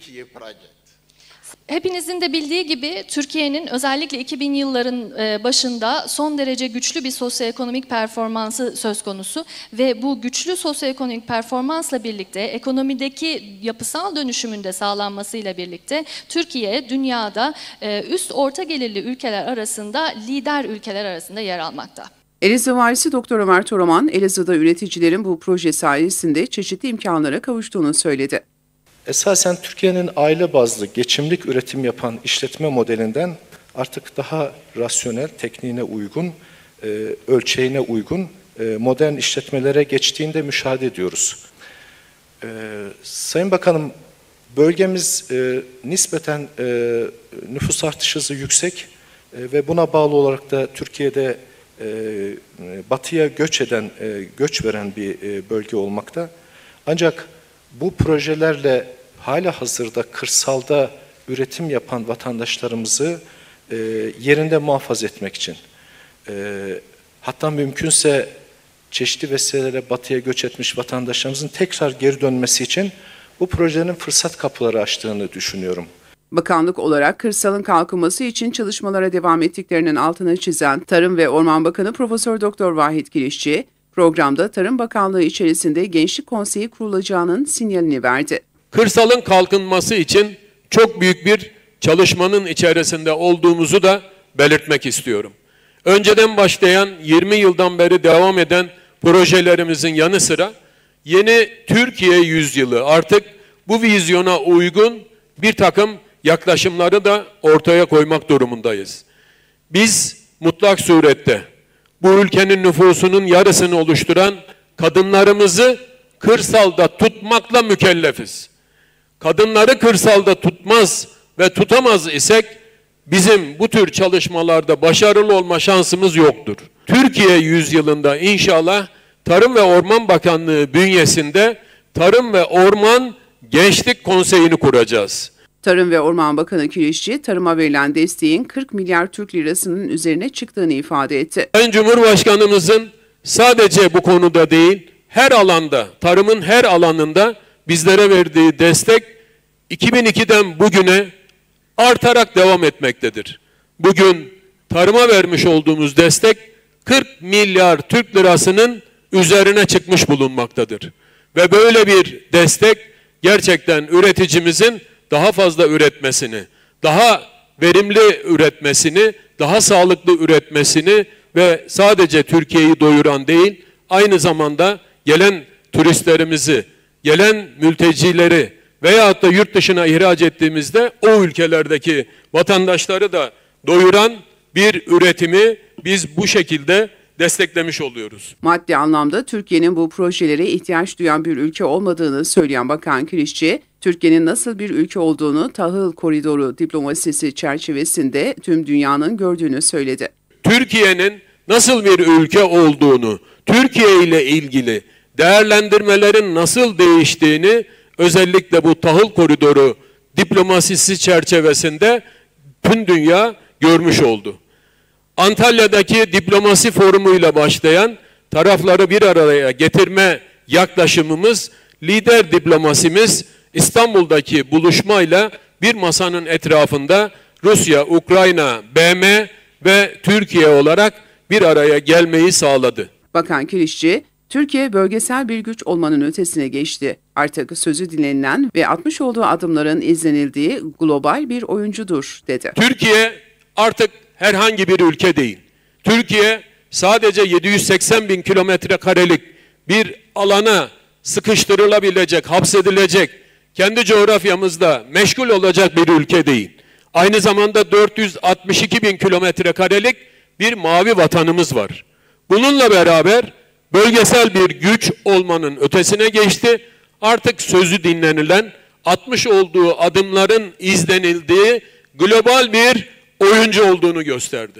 Hepinizin de bildiği gibi Türkiye'nin özellikle iki bin yılların başında son derece güçlü bir sosyoekonomik performansı söz konusu ve bu güçlü sosyoekonomik performansla birlikte ekonomideki yapısal dönüşümün de sağlanmasıyla birlikte Türkiye dünyada üst orta gelirli ülkeler arasında lider ülkeler arasında yer almakta. Elazığ Valisi Doktor Ömer Toroman, Elazığ'da üreticilerin bu proje sayesinde çeşitli imkanlara kavuştuğunu söyledi. Esasen Türkiye'nin aile bazlı geçimlik üretim yapan işletme modelinden artık daha rasyonel, tekniğine uygun, e, ölçeğine uygun e, modern işletmelere geçtiğinde müşahede ediyoruz. E, Sayın Bakanım, bölgemiz e, nispeten e, nüfus artış hızı yüksek e, ve buna bağlı olarak da Türkiye'de e, batıya göç eden, e, göç veren bir e, bölge olmakta. Ancak bu projelerle hala hazırda kırsalda üretim yapan vatandaşlarımızı e, yerinde muhafaza etmek için, e, hatta mümkünse çeşitli vesilelerle batıya göç etmiş vatandaşlarımızın tekrar geri dönmesi için bu projenin fırsat kapıları açtığını düşünüyorum. Bakanlık olarak kırsalın kalkınması için çalışmalara devam ettiklerinin altını çizen Tarım ve Orman Bakanı Profesör Doktor Vahit Kirişçi, programda Tarım Bakanlığı içerisinde Gençlik Konseyi kurulacağının sinyalini verdi. Kırsalın kalkınması için çok büyük bir çalışmanın içerisinde olduğumuzu da belirtmek istiyorum. Önceden başlayan yirmi yıldan beri devam eden projelerimizin yanı sıra yeni Türkiye yüzyılı artık bu vizyona uygun bir takım yaklaşımları da ortaya koymak durumundayız. Biz mutlak surette bu ülkenin nüfusunun yarısını oluşturan kadınlarımızı kırsalda tutmakla mükellefiz. Kadınları kırsalda tutmaz ve tutamaz isek bizim bu tür çalışmalarda başarılı olma şansımız yoktur. Türkiye yüzyılında inşallah Tarım ve Orman Bakanlığı bünyesinde Tarım ve Orman Gençlik Konseyi'ni kuracağız. Tarım ve Orman Bakanı Kirişçi, tarıma verilen desteğin kırk milyar Türk lirasının üzerine çıktığını ifade etti. Sayın Cumhurbaşkanımızın sadece bu konuda değil, her alanda, tarımın her alanında bizlere verdiği destek iki bin ikiden bugüne artarak devam etmektedir. Bugün tarıma vermiş olduğumuz destek kırk milyar Türk lirasının üzerine çıkmış bulunmaktadır. Ve böyle bir destek gerçekten üreticimizin daha fazla üretmesini, daha verimli üretmesini, daha sağlıklı üretmesini ve sadece Türkiye'yi doyuran değil, aynı zamanda gelen turistlerimizi, gelen mültecileri veyahut da yurt dışına ihraç ettiğimizde o ülkelerdeki vatandaşları da doyuran bir üretimi biz bu şekilde desteklemiş oluyoruz. Maddi anlamda Türkiye'nin bu projelere ihtiyaç duyan bir ülke olmadığını söyleyen Bakan Kirişçi, Türkiye'nin nasıl bir ülke olduğunu tahıl koridoru diplomasisi çerçevesinde tüm dünyanın gördüğünü söyledi. Türkiye'nin nasıl bir ülke olduğunu, Türkiye ile ilgili değerlendirmelerin nasıl değiştiğini özellikle bu tahıl koridoru diplomasisi çerçevesinde tüm dünya görmüş oldu. Antalya'daki diplomasi forumuyla başlayan tarafları bir araya getirme yaklaşımımız, lider diplomasimiz İstanbul'daki buluşmayla bir masanın etrafında Rusya, Ukrayna, B M ve Türkiye olarak bir araya gelmeyi sağladı. Bakan Kirişçi, Türkiye bölgesel bir güç olmanın ötesine geçti. Artık sözü dinlenilen ve atmış olduğu adımların izlenildiği global bir oyuncudur, dedi. Türkiye artık herhangi bir ülke değil. Türkiye sadece yedi yüz seksen bin kilometre karelik bir alana sıkıştırılabilecek, hapsedilecek, kendi coğrafyamızda meşgul olacak bir ülke değil. Aynı zamanda dört yüz altmış iki bin kilometre karelik bir mavi vatanımız var. Bununla beraber bölgesel bir güç olmanın ötesine geçti. Artık sözü dinlenilen, atmış olduğu adımların izlenildiği global bir oyuncu olduğunu gösterdi.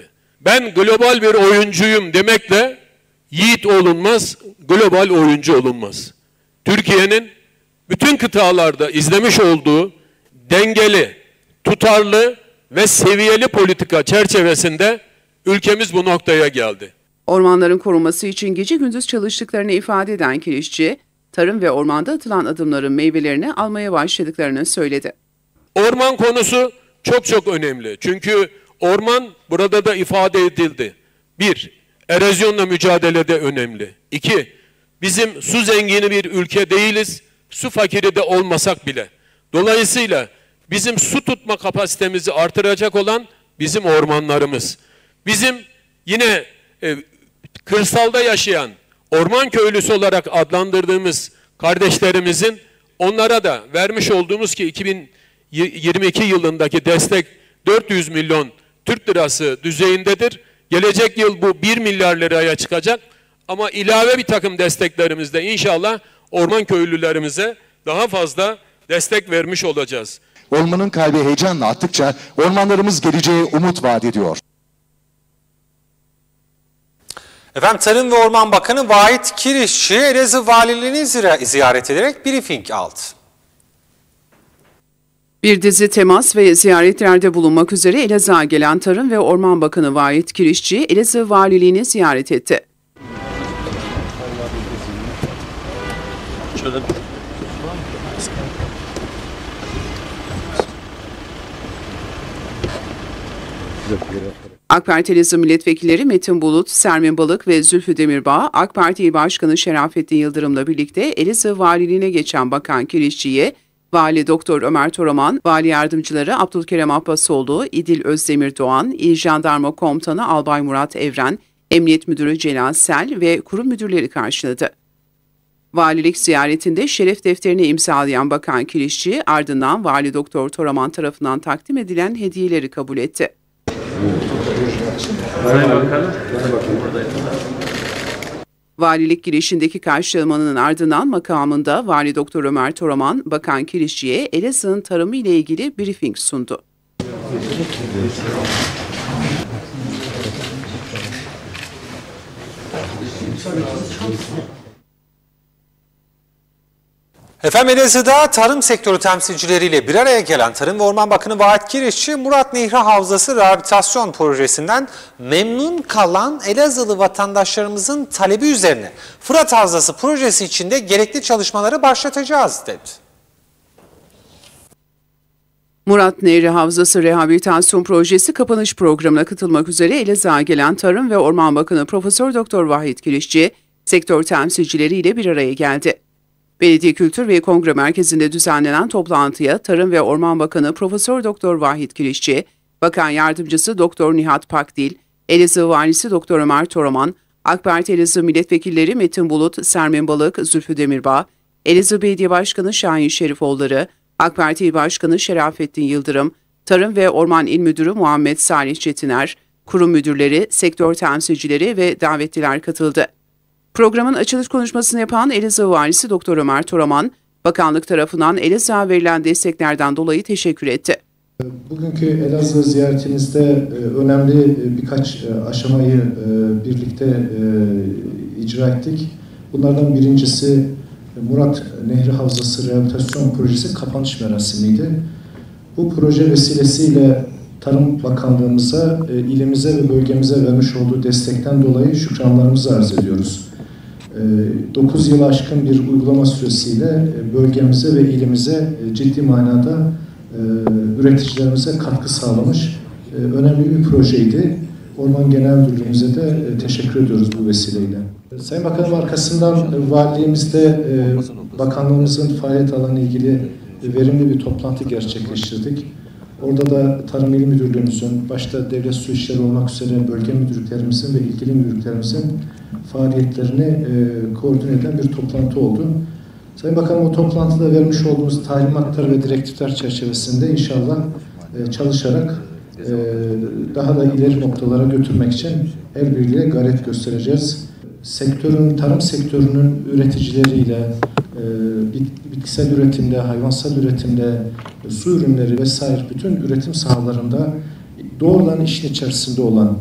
Ben global bir oyuncuyum demekle yiğit olunmaz, global oyuncu olunmaz. Türkiye'nin bütün kıtalarda izlemiş olduğu dengeli, tutarlı ve seviyeli politika çerçevesinde ülkemiz bu noktaya geldi. Ormanların korunması için gece gündüz çalıştıklarını ifade eden Kirişçi, tarım ve ormanda atılan adımların meyvelerini almaya başladıklarını söyledi. Orman konusu çok çok önemli. Çünkü orman burada da ifade edildi. Bir, erozyonla mücadelede önemli. İki, bizim su zengini bir ülke değiliz, su fakiri de olmasak bile. Dolayısıyla bizim su tutma kapasitemizi artıracak olan bizim ormanlarımız. Bizim yine e, kırsalda yaşayan orman köylüsü olarak adlandırdığımız kardeşlerimizin onlara da vermiş olduğumuz ki iki bin yirmi iki yılındaki destek dört yüz milyon Türk lirası düzeyindedir. Gelecek yıl bu bir milyar liraya çıkacak ama ilave bir takım desteklerimizde inşallah orman köylülerimize daha fazla destek vermiş olacağız. Ormanın kalbi heyecanla attıkça ormanlarımız geleceğe umut vaat ediyor. Efendim Tarım ve Orman Bakanı Vahit Kirişçi Elazığ Valiliğini ziyaret ederek briefing aldı. Bir dizi temas ve ziyaretlerde bulunmak üzere Elazığ'a gelen Tarım ve Orman Bakanı Vahit Kirişçi Elazığ Valiliğini ziyaret etti. AK Parti Elazığ milletvekilleri Metin Bulut, Sermin Balık ve Zülfü Demirbağ, AK Parti İl Başkanı Şerafettin Yıldırım'la birlikte Elazığ Valiliğine geçen Bakan Kirişçi'ye Vali Doktor Ömer Toraman, Vali Yardımcıları Abdülkerem Abbasoğlu, İdil Özdemir Doğan, İl Jandarma Komutanı Albay Murat Evren, Emniyet Müdürü Celal Sel ve kurum müdürleri karşıladı. Valilik ziyaretinde şeref defterini imzalayan Bakan Kirişçi, ardından Vali Doktor Toraman tarafından takdim edilen hediyeleri kabul etti. Valilik girişindeki karşılamanın ardından makamında Vali Doktor Ömer Toraman, Bakan Kirişçi'ye Elazığ'ın tarımı ile ilgili briefing sundu. Efendim Elazığ'da tarım sektörü temsilcileriyle bir araya gelen Tarım ve Orman Bakanı Vahit Kirişçi, Murat Nehri Havzası Rehabilitasyon Projesi'nden memnun kalan Elazığlı vatandaşlarımızın talebi üzerine Fırat Havzası projesi içinde gerekli çalışmaları başlatacağız dedi. Murat Nehri Havzası Rehabilitasyon Projesi kapanış programına katılmak üzere Elazığ'a gelen Tarım ve Orman Bakanı Profesör Doktor Vahit Kirişçi, sektör temsilcileriyle bir araya geldi. Belediye Kültür ve Kongre Merkezi'nde düzenlenen toplantıya Tarım ve Orman Bakanı Profesör Doktor Vahit Kirişçi, Bakan Yardımcısı Doktor Nihat Pakdil, Elazığ Valisi Doktor Ömer Toraman, AK Parti Elazığ Milletvekilleri Metin Bulut, Sermin Balık, Zülfü Demirbağ, Elazığ Belediye Başkanı Şahin Şerifoğulları, AK Parti İl Başkanı Şerafettin Yıldırım, Tarım ve Orman İl Müdürü Muhammed Salih Çetiner, kurum müdürleri, sektör temsilcileri ve davetliler katıldı. Programın açılış konuşmasını yapan Elazığ Valisi Doktor Ömer Toraman, bakanlık tarafından Elazığ'a verilen desteklerden dolayı teşekkür etti. Bugünkü Elazığ ziyaretimizde önemli birkaç aşamayı birlikte icra ettik. Bunlardan birincisi Murat Nehri Havzası Rehabilitasyon Projesi kapanış merasimiydi. Bu proje vesilesiyle Tarım Bakanlığımıza, ilimize ve bölgemize vermiş olduğu destekten dolayı şükranlarımızı arz ediyoruz. dokuz yılı aşkın bir uygulama süresiyle bölgemize ve ilimize ciddi manada üreticilerimize katkı sağlamış önemli bir projeydi. Orman Genel Müdürlüğümüze de teşekkür ediyoruz bu vesileyle. Sayın Bakanım, arkasından valiliğimizde bakanlığımızın faaliyet alanı ilgili verimli bir toplantı gerçekleştirdik. Orada da Tarım İl Müdürlüğümüzün, başta Devlet Su İşleri olmak üzere bölge müdürlüklerimizin ve ilgili müdürlüklerimizin faaliyetlerini e, koordine eden bir toplantı oldu. Sayın Bakanım, o toplantıda vermiş olduğumuz talimatlar ve direktifler çerçevesinde inşallah e, çalışarak e, daha da ileri noktalara götürmek için el birliğiyle gayret göstereceğiz. Sektörün, tarım sektörünün üreticileriyle bitkisel üretimde, hayvansal üretimde, su ürünleri vesaire bütün üretim sahalarında doğrudan işin içerisinde olan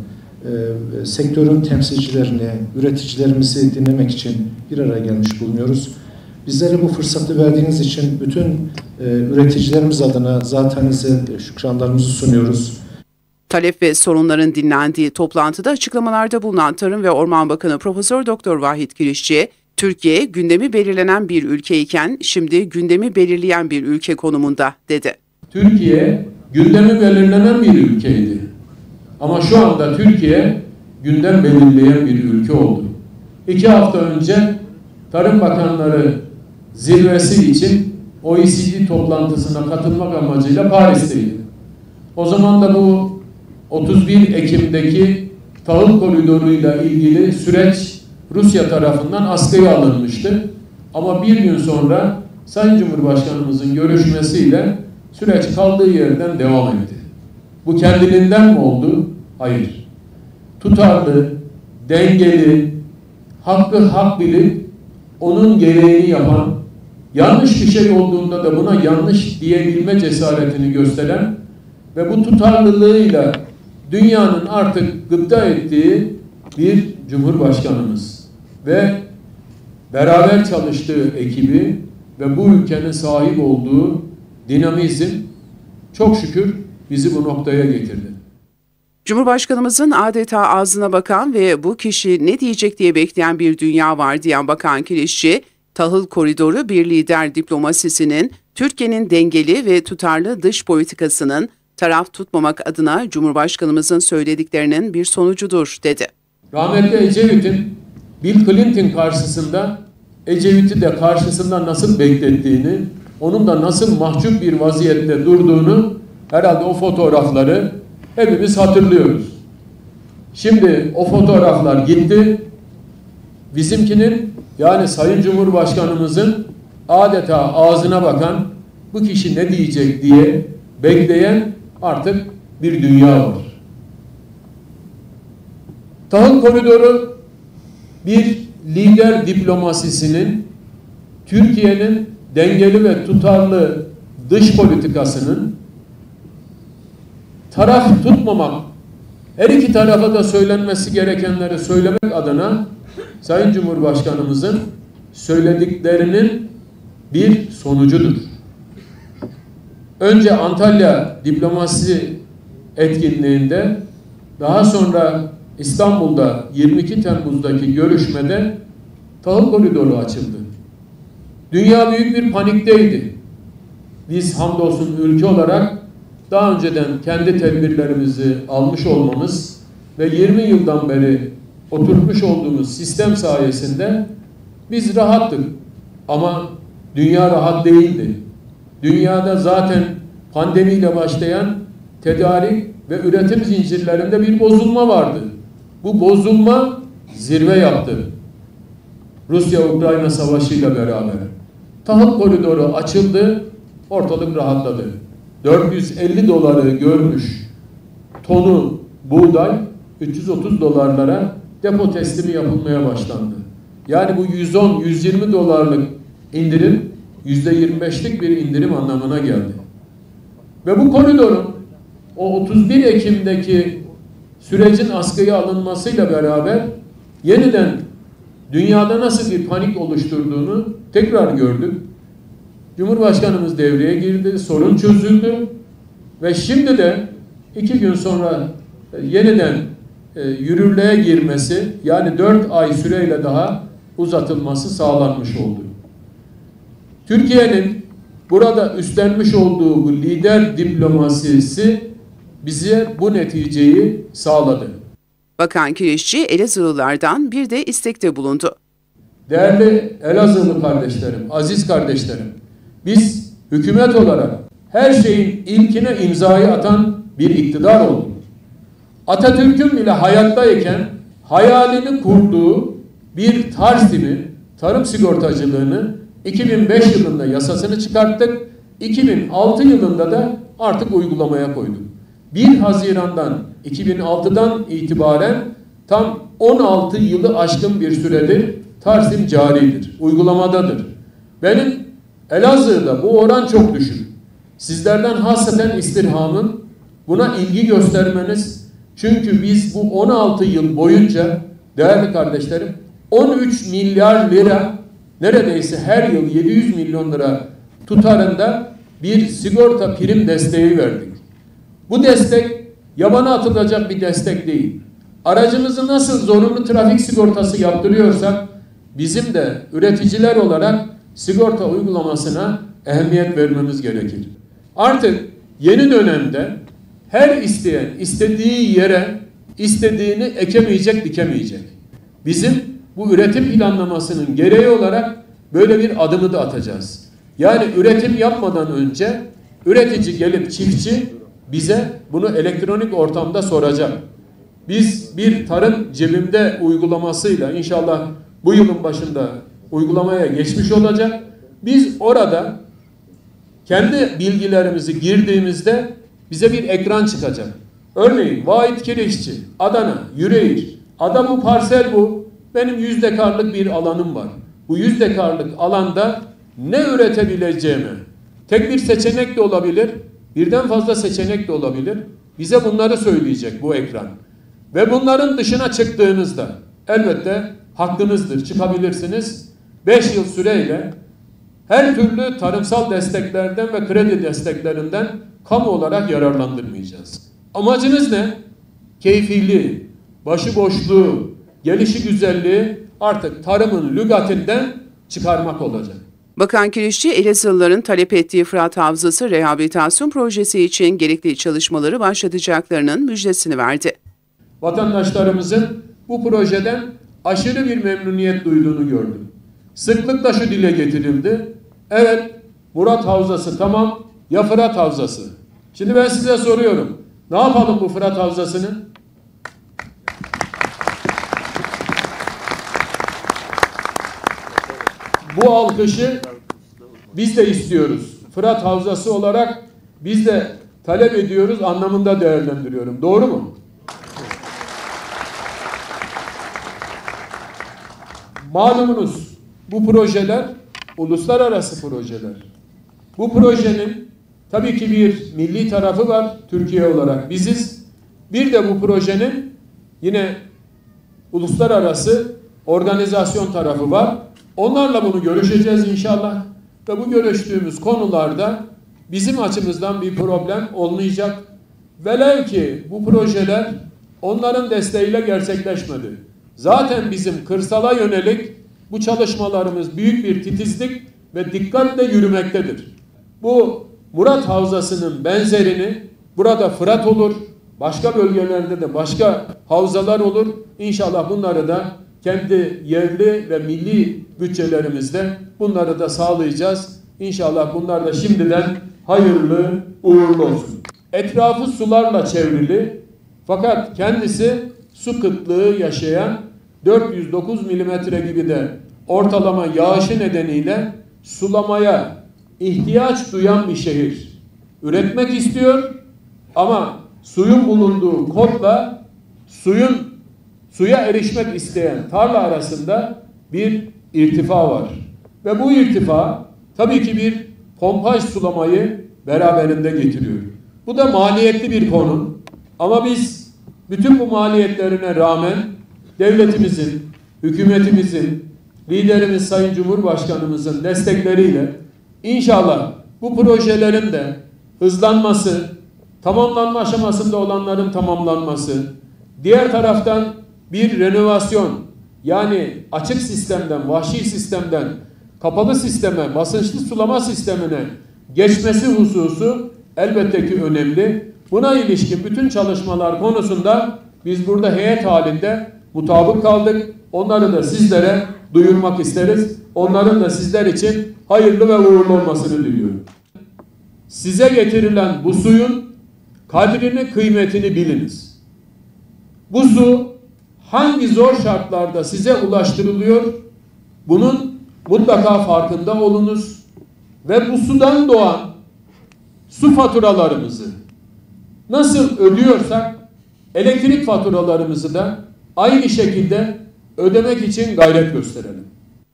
e, sektörün temsilcilerini, üreticilerimizi dinlemek için bir araya gelmiş bulunuyoruz. Bizlere bu fırsatı verdiğiniz için bütün e, üreticilerimiz adına zatenize şükranlarımızı sunuyoruz. Talep ve sorunların dinlendiği toplantıda açıklamalarda bulunan Tarım ve Orman Bakanı Profesör Doktor Vahit Kirişçi, Türkiye gündemi belirlenen bir ülkeyken şimdi gündemi belirleyen bir ülke konumunda dedi. Türkiye gündemi belirlenen bir ülkeydi. Ama şu anda Türkiye gündem belirleyen bir ülke oldu. İki hafta önce Tarım Bakanları zirvesi için O E C D toplantısına katılmak amacıyla Paris'teydi. O zaman da bu otuz bir Ekim'deki tahıl koridoruyla ilgili süreç Rusya tarafından askıya alınmıştı. Ama bir gün sonra Sayın Cumhurbaşkanımızın görüşmesiyle süreç kaldığı yerden devam etti. Bu kendiliğinden mi oldu? Hayır. Tutarlı, dengeli, hakkı hak bilip onun gereğini yapan, yanlış bir şey olduğunda da buna yanlış diyebilme cesaretini gösteren ve bu tutarlılığıyla dünyanın artık gıpta ettiği bir Cumhurbaşkanımız ve beraber çalıştığı ekibi ve bu ülkenin sahip olduğu dinamizm çok şükür bizi bu noktaya getirdi. Cumhurbaşkanımızın adeta ağzına bakan ve bu kişi ne diyecek diye bekleyen bir dünya var diyen Bakan Kirişçi, tahıl koridoru bir lider diplomasisinin, Türkiye'nin dengeli ve tutarlı dış politikasının taraf tutmamak adına Cumhurbaşkanımızın söylediklerinin bir sonucudur dedi. Rahmetli Ecevit'in Bill Clinton karşısında Ecevit'i de karşısında nasıl beklettiğini, onun da nasıl mahcup bir vaziyette durduğunu herhalde o fotoğrafları hepimiz hatırlıyoruz. Şimdi o fotoğraflar gitti. Bizimkinin yani Sayın Cumhurbaşkanımızın adeta ağzına bakan, bu kişi ne diyecek diye bekleyen artık bir dünya var. Tahıl koridoru bir lider diplomasisinin, Türkiye'nin dengeli ve tutarlı dış politikasının, taraf tutmamak, her iki tarafa da söylenmesi gerekenleri söylemek adına Sayın Cumhurbaşkanımızın söylediklerinin bir sonucudur. Önce Antalya diplomasi etkinliğinde, daha sonra İstanbul'da yirmi iki Temmuz'daki görüşmede tahıl koridoru açıldı. Dünya büyük bir panikteydi. Biz hamdolsun ülke olarak daha önceden kendi tedbirlerimizi almış olmamız ve yirmi yıldan beri oturtmuş olduğumuz sistem sayesinde biz rahattık. Ama dünya rahat değildi. Dünyada zaten pandemiyle başlayan tedarik ve üretim zincirlerinde bir bozulma vardı. Bu bozulma zirve yaptı. Rusya-Ukrayna savaşıyla beraber. Tahıl koridoru açıldı, ortalık rahatladı. dört yüz elli doları görmüş tonu buğday üç yüz otuz dolarlara depo teslimi yapılmaya başlandı. Yani bu yüz on yüz yirmi dolarlık indirim yüzde yirmi beşlik bir indirim anlamına geldi. Ve bu koridorun o otuz bir Ekim'deki sürecin askıya alınmasıyla beraber yeniden dünyada nasıl bir panik oluşturduğunu tekrar gördük. Cumhurbaşkanımız devreye girdi, sorun çözüldü ve şimdi de iki gün sonra yeniden e, yürürlüğe girmesi, yani dört ay süreyle daha uzatılması sağlanmış oldu. Türkiye'nin burada üstlenmiş olduğu bu lider diplomasisi bize bu neticeyi sağladı. Bakan Kirişçi Elazığlılardan bir de istekte bulundu. Değerli Elazığlı kardeşlerim, aziz kardeşlerim, biz hükümet olarak her şeyin ilkine imzayı atan bir iktidar olduk. Atatürk'ün bile hayattayken hayalini kurduğu bir Tarsim'in tarım sigortacılığını iki bin beş yılında yasasını çıkarttık. iki bin altı yılında da artık uygulamaya koyduk. bir Haziran'dan iki bin altıdan itibaren tam on altı yılı aşkın bir süredir Tarsim caridir, uygulamadadır. Benim Elazığ'da bu oran çok düşük. Sizlerden hasreten istirhamım buna ilgi göstermeniz Çünkü biz bu on altı yıl boyunca değerli kardeşlerim on üç milyar lira, neredeyse her yıl yedi yüz milyon lira tutarında bir sigorta prim desteği verdik. Bu destek yabana atılacak bir destek değil. Aracımızı nasıl zorunlu trafik sigortası yaptırıyorsak bizim de üreticiler olarak sigorta uygulamasına ehemmiyet vermemiz gerekir. Artık yeni dönemde her isteyen istediği yere istediğini ekemeyecek, dikemeyecek. Bizim bu üretim planlamasının gereği olarak böyle bir adımı da atacağız. Yani üretim yapmadan önce üretici gelip çiftçi bize bunu elektronik ortamda soracak. Biz bir tarım cebimde uygulamasıyla inşallah bu yılın başında uygulamaya geçmiş olacak. Biz orada kendi bilgilerimizi girdiğimizde bize bir ekran çıkacak. Örneğin Vahit Kirişçi, Adana, Yüreğir, Ada bu parsel bu. Benim yüz dekarlık bir alanım var. Bu yüz dekarlık alanda ne üretebileceğimi, tek bir seçenek de olabilir, birden fazla seçenek de olabilir. Bize bunları söyleyecek bu ekran. Ve bunların dışına çıktığınızda elbette hakkınızdır, çıkabilirsiniz. beş yıl süreyle her türlü tarımsal desteklerden ve kredi desteklerinden kamu olarak yararlandırmayacağız. Amacınız ne? Keyfiliği, başıboşluğu, gelişi güzelliği artık tarımın lügatinden çıkarmak olacak. Bakan Kirişçi, Elazığlıların talep ettiği Fırat Havzası rehabilitasyon projesi için gerekli çalışmaları başlatacaklarının müjdesini verdi. Vatandaşlarımızın bu projeden aşırı bir memnuniyet duyduğunu gördüm. Sıklıkla şu dile getirildi. Evet, Murat Havzası tamam, ya Fırat Havzası. Şimdi ben size soruyorum. Ne yapalım bu Fırat Havzası'nı? Bu alkışı biz de istiyoruz. Fırat Havzası olarak biz de talep ediyoruz anlamında değerlendiriyorum. Doğru mu? Malumunuz bu projeler uluslararası projeler. Bu projenin tabii ki bir milli tarafı var. Türkiye olarak biziz. Bir de bu projenin yine uluslararası organizasyon tarafı var. Onlarla bunu görüşeceğiz inşallah. Ve bu görüştüğümüz konularda bizim açımızdan bir problem olmayacak. Velev ki bu projeler onların desteğiyle gerçekleşmedi. Zaten bizim kırsala yönelik bu çalışmalarımız büyük bir titizlik ve dikkatle yürümektedir. Bu Murat Havzası'nın benzerini burada Fırat olur, başka bölgelerde de başka havzalar olur. İnşallah bunları da kendi yerli ve milli bütçelerimizde bunları da sağlayacağız. İnşallah bunlar da şimdiden hayırlı, uğurlu olsun. Etrafı sularla çevrili fakat kendisi su kıtlığı yaşayan dört yüz dokuz milimetre gibi de ortalama yağışı nedeniyle sulamaya ihtiyaç duyan bir şehir. Üretmek istiyor ama suyun bulunduğu kotla suyun suya erişmek isteyen tarla arasında bir irtifa var. Ve bu irtifa tabii ki bir pompaj sulamayı beraberinde getiriyor. Bu da maliyetli bir konu. Ama biz bütün bu maliyetlerine rağmen devletimizin, hükümetimizin, liderimiz Sayın Cumhurbaşkanımızın destekleriyle inşallah bu projelerin de hızlanması, tamamlanma aşamasında olanların tamamlanması, diğer taraftan bir renovasyon, yani açık sistemden, vahşi sistemden kapalı sisteme, basınçlı sulama sistemine geçmesi hususu elbette ki önemli. Buna ilişkin bütün çalışmalar konusunda biz burada heyet halinde mutabık kaldık. Onları da sizlere duyurmak isteriz. Onların da sizler için hayırlı ve uğurlu olmasını diliyorum. Size getirilen bu suyun kadrini, kıymetini biliniz. Bu su hangi zor şartlarda size ulaştırılıyor? Bunun mutlaka farkında olunuz ve bu sudan doğan su faturalarımızı nasıl ödüyorsak elektrik faturalarımızı da aynı şekilde ödemek için gayret gösterelim.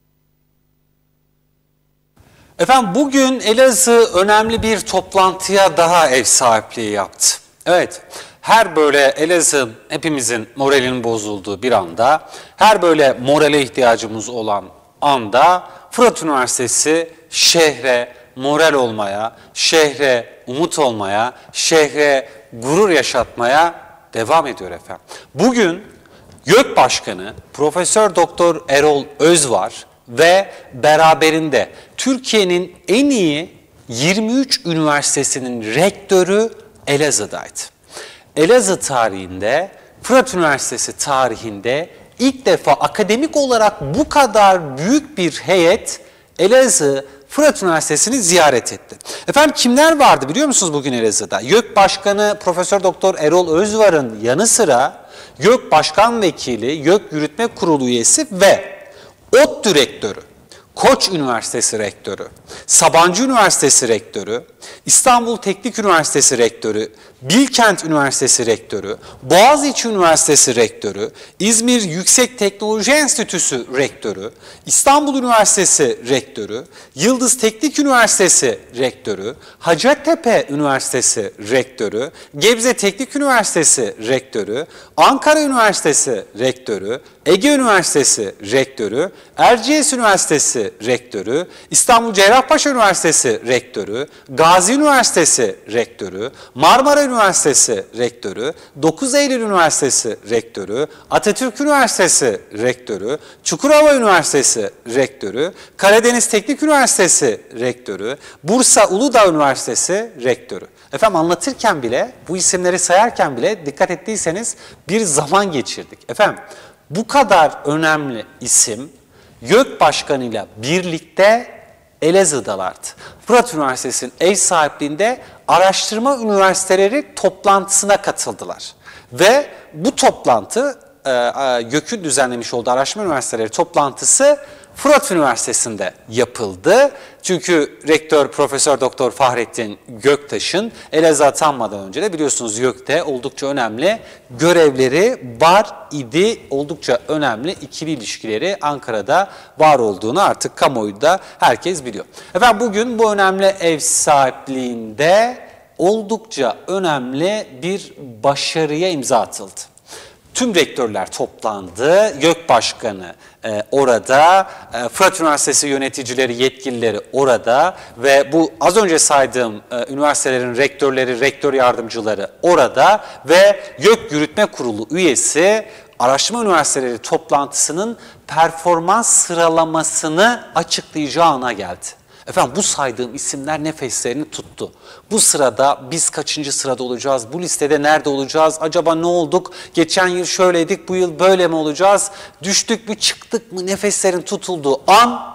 Efendim bugün Elazığ önemli bir toplantıya daha ev sahipliği yaptı. Evet, her böyle Elazığ hepimizin moralinin bozulduğu bir anda, her böyle morale ihtiyacımız olan anda Fırat Üniversitesi şehre moral olmaya, şehre umut olmaya, şehre gurur yaşatmaya devam ediyor efendim. Bugün YÖK Başkanı Profesör Doktor Erol Özvar ve beraberinde Türkiye'nin en iyi yirmi üç üniversitesinin rektörü Elazığ'daydı. Elazığ tarihinde, Fırat Üniversitesi tarihinde ilk defa akademik olarak bu kadar büyük bir heyet Elazığ Fırat Üniversitesi'ni ziyaret etti. Efendim kimler vardı biliyor musunuz bugün Elazığ'da? YÖK Başkanı Profesör Doktor Erol Özvar'ın yanı sıra YÖK Başkan Vekili, YÖK Yürütme Kurulu üyesi ve ODTÜ Rektörü, Koç Üniversitesi Rektörü, Sabancı Üniversitesi Rektörü, İstanbul Teknik Üniversitesi Rektörü, Bilkent Üniversitesi Rektörü, Boğaziçi Üniversitesi Rektörü, İzmir Yüksek Teknoloji Enstitüsü Rektörü, İstanbul Üniversitesi Rektörü, Yıldız Teknik Üniversitesi Rektörü, Hacettepe Üniversitesi Rektörü, Gebze Teknik Üniversitesi Rektörü, Ankara Üniversitesi Rektörü, Ege Üniversitesi Rektörü, Erciyes Üniversitesi Rektörü, İstanbul Cerrahpaşa Üniversitesi Rektörü, Gazi Üniversitesi Rektörü, Marmara Üniversitesi Rektörü, dokuz Eylül Üniversitesi Rektörü, Atatürk Üniversitesi Rektörü, Çukurova Üniversitesi Rektörü, Karadeniz Teknik Üniversitesi Rektörü, Bursa Uludağ Üniversitesi Rektörü. Efendim anlatırken bile, bu isimleri sayarken bile dikkat ettiyseniz bir zaman geçirdik. Efendim bu kadar önemli isim YÖK Başkanı'yla birlikte Elazığ'dalardı. Fırat Üniversitesi'nin ev sahipliğinde araştırma üniversiteleri toplantısına katıldılar. Ve bu toplantı, YÖK'ün düzenlemiş olduğu araştırma üniversiteleri toplantısı Fırat Üniversitesi'nde yapıldı. Çünkü rektör Profesör Doktor Fahrettin Göktaş'ın Elazığ'a atanmadan önce de biliyorsunuz YÖK'te oldukça önemli görevleri var idi. Oldukça önemli ikili ilişkileri Ankara'da var olduğunu artık kamuoyunda herkes biliyor. Efendim bugün bu önemli ev sahipliğinde oldukça önemli bir başarıya imza atıldı. Tüm rektörler toplandı, YÖK Başkanı e, orada, e, Fırat Üniversitesi yöneticileri, yetkilileri orada ve bu az önce saydığım e, üniversitelerin rektörleri, rektör yardımcıları orada ve YÖK Yürütme Kurulu üyesi araştırma üniversiteleri toplantısının performans sıralamasını açıklayacağı ana geldi. Efendim bu saydığım isimler nefeslerini tuttu. Bu sırada biz kaçıncı sırada olacağız? Bu listede nerede olacağız? Acaba ne olduk? Geçen yıl şöyleydik, bu yıl böyle mi olacağız? Düştük mü, çıktık mı? Nefeslerin tutulduğu an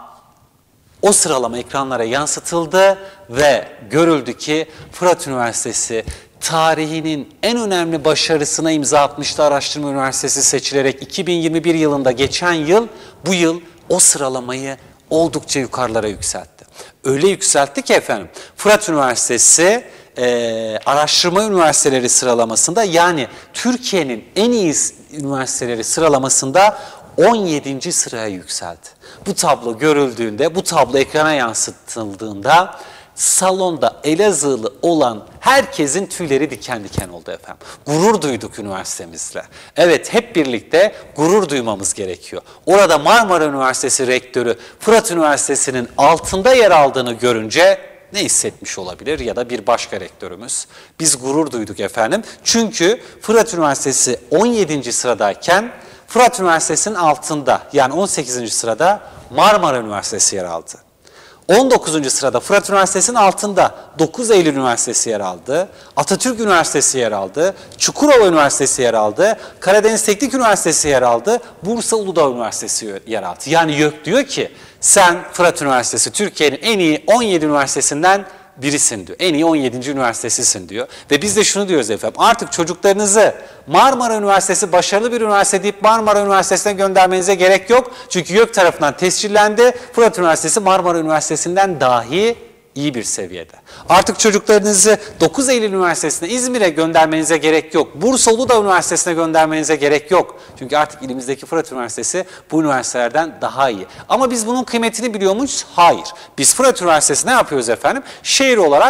o sıralama ekranlara yansıtıldı ve görüldü ki Fırat Üniversitesi tarihinin en önemli başarısına imza atmıştı. Araştırma Üniversitesi seçilerek iki bin yirmi bir yılında geçen yıl, bu yıl o sıralamayı oldukça yukarılara yükseltti. Öyle yükseltti ki efendim Fırat Üniversitesi e, araştırma üniversiteleri sıralamasında yani Türkiye'nin en iyi üniversiteleri sıralamasında on yedinci sıraya yükseldi. Bu tablo görüldüğünde, bu tablo ekrana yansıtıldığında salonda Elazığlı olan herkesin tüyleri diken diken oldu efendim. Gurur duyduk üniversitemizle. Evet, hep birlikte gurur duymamız gerekiyor. Orada Marmara Üniversitesi Rektörü Fırat Üniversitesi'nin altında yer aldığını görünce ne hissetmiş olabilir ya da bir başka rektörümüz? Biz gurur duyduk efendim. Çünkü Fırat Üniversitesi on yedinci sıradayken Fırat Üniversitesi'nin altında yani on sekizinci sırada Marmara Üniversitesi yer aldı. on dokuzuncu sırada Fırat Üniversitesi'nin altında dokuz Eylül Üniversitesi yer aldı, Atatürk Üniversitesi yer aldı, Çukurova Üniversitesi yer aldı, Karadeniz Teknik Üniversitesi yer aldı, Bursa Uludağ Üniversitesi yer aldı. Yani YÖK diyor ki sen Fırat Üniversitesi Türkiye'nin en iyi on yedi üniversitesinden birisin diyor. En iyi on yedinci üniversitesisin diyor. Ve biz de şunu diyoruz efendim. Artık çocuklarınızı Marmara Üniversitesi başarılı bir üniversite deyip Marmara Üniversitesi'ne göndermenize gerek yok. Çünkü YÖK tarafından tescillendi. Fırat Üniversitesi Marmara Üniversitesi'nden dahi iyi bir seviyede. Artık çocuklarınızı dokuz Eylül Üniversitesi'ne, İzmir'e göndermenize gerek yok. Bursa Uludağ Üniversitesi'ne göndermenize gerek yok. Çünkü artık ilimizdeki Fırat Üniversitesi bu üniversitelerden daha iyi. Ama biz bunun kıymetini biliyor muyuz? Hayır. Biz Fırat Üniversitesi ne yapıyoruz efendim? Şehir olarak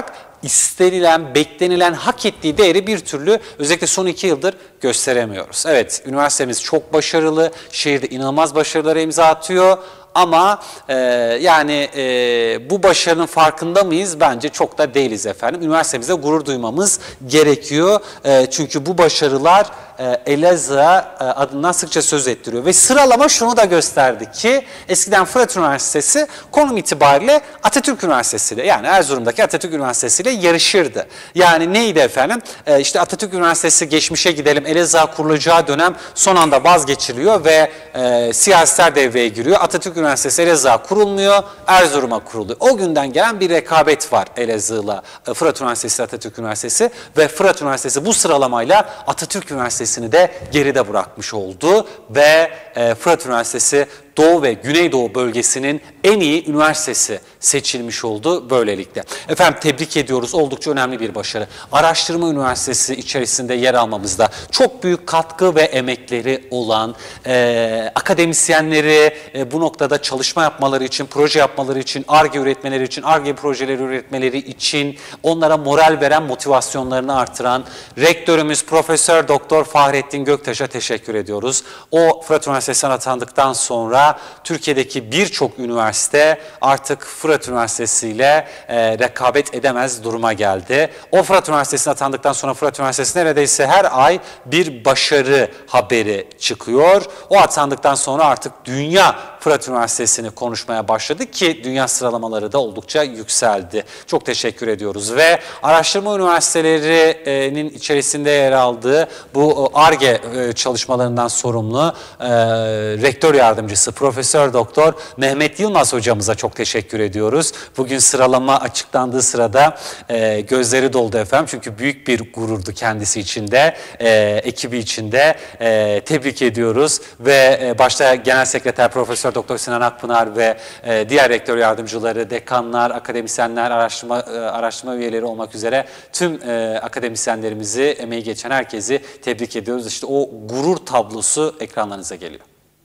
istenilen, beklenilen, hak ettiği değeri bir türlü özellikle son iki yıldır gösteremiyoruz. Evet, üniversitemiz çok başarılı, şehirde inanılmaz başarılara imza atıyor. Ama e, yani e, bu başarının farkında mıyız? Bence çok da değiliz efendim. Üniversitemizde gurur duymamız gerekiyor. E, çünkü bu başarılar e, Elazığ'a e, adından sıkça söz ettiriyor. Ve sıralama şunu da gösterdi ki eskiden Fırat Üniversitesi konum itibariyle Atatürk Üniversitesi ile, yani Erzurum'daki Atatürk Üniversitesi ile yarışırdı. Yani neydi efendim? E, işte Atatürk Üniversitesi geçmişe gidelim. Elazığ'a kurulacağı dönem son anda vazgeçiliyor ve e, siyasetler devreye giriyor. Atatürk Üniversitesi Elazığ'a kurulmuyor, Erzurum'a kuruluyor. O günden gelen bir rekabet var Elazığ'la Fırat Üniversitesi, Atatürk Üniversitesi ve Fırat Üniversitesi bu sıralamayla Atatürk Üniversitesi'ni de geride bırakmış oldu ve e, Fırat Üniversitesi Doğu ve Güneydoğu bölgesinin en iyi üniversitesi seçilmiş oldu böylelikle. Efendim tebrik ediyoruz. Oldukça önemli bir başarı. Araştırma Üniversitesi içerisinde yer almamızda çok büyük katkı ve emekleri olan e, akademisyenleri e, bu noktada çalışma yapmaları için, proje yapmaları için, Ar-Ge üretmeleri için, Ar-Ge projeleri üretmeleri için onlara moral veren, motivasyonlarını artıran rektörümüz Profesör Doktor Fahrettin Göktaş'a teşekkür ediyoruz. O Fırat Üniversitesi'ne atandıktan sonra Türkiye'deki birçok üniversite artık Fırat Üniversitesi ile e, rekabet edemez duruma geldi. O Fırat Üniversitesi'ne atandıktan sonra Fırat Üniversitesi neredeyse her ay bir başarı haberi çıkıyor. O atandıktan sonra artık dünya Fırat Üniversitesi'ni konuşmaya başladı ki dünya sıralamaları da oldukça yükseldi. Çok teşekkür ediyoruz ve araştırma üniversitelerinin içerisinde yer aldığı bu Ar-Ge çalışmalarından sorumlu e, rektör yardımcısı Profesör Doktor Mehmet Yılmaz hocamıza çok teşekkür ediyoruz. Bugün sıralama açıklandığı sırada e, gözleri doldu efendim. Çünkü büyük bir gururdu kendisi için de, e, ekibi için de. E, tebrik ediyoruz ve e, başta Genel Sekreter Profesör Doktor Sinan Akpınar ve e, diğer rektör yardımcıları, dekanlar, akademisyenler, araştırma e, araştırma üyeleri olmak üzere tüm e, akademisyenlerimizi, emeği geçen herkesi tebrik ediyoruz. İşte o gurur tablosu ekranlarınıza geliyor.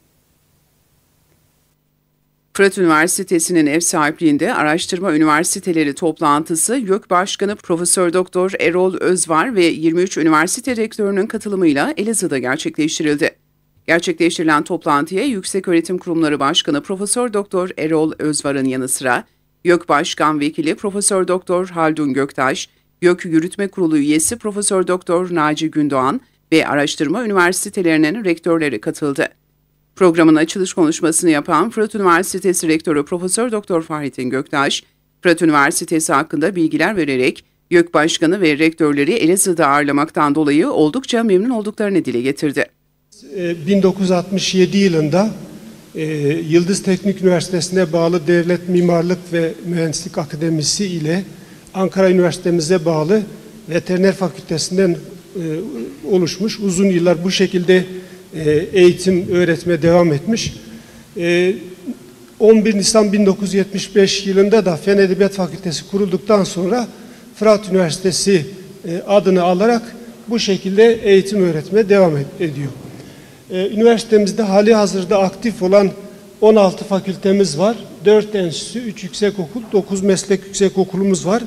Fırat Üniversitesi'nin ev sahipliğinde Araştırma Üniversiteleri toplantısı YÖK Başkanı Profesör Doktor Erol Özvar ve yirmi üç üniversite rektörünün katılımıyla Elazığ'da gerçekleştirildi. Gerçekleştirilen toplantıya Yükseköğretim Kurumları Başkanı Profesör Doktor Erol Özvar'ın yanı sıra YÖK Başkan Vekili Profesör Doktor Haldun Göktaş, YÖK Yürütme Kurulu üyesi Profesör Doktor Naci Gündoğan ve araştırma üniversitelerinin rektörleri katıldı. Programın açılış konuşmasını yapan Fırat Üniversitesi Rektörü Profesör Doktor Fahrettin Göktaş, Fırat Üniversitesi hakkında bilgiler vererek YÖK Başkanı ve rektörleri Elazığ'da ağırlamaktan dolayı oldukça memnun olduklarını dile getirdi. bin dokuz yüz altmış yedi yılında e, Yıldız Teknik Üniversitesi'ne bağlı Devlet Mimarlık ve Mühendislik Akademisi ile Ankara Üniversitemize bağlı Veteriner Fakültesinden e, oluşmuş. Uzun yıllar bu şekilde e, eğitim, öğretime devam etmiş. E, on bir Nisan bin dokuz yüz yetmiş beş yılında da Fen Edebiyat Fakültesi kurulduktan sonra Fırat Üniversitesi e, adını alarak bu şekilde eğitim öğretime devam ediyor. Ee, üniversitemizde hali hazırda aktif olan on altı fakültemiz var. dört enstitü, üç yüksekokul, dokuz meslek yüksekokulumuz var.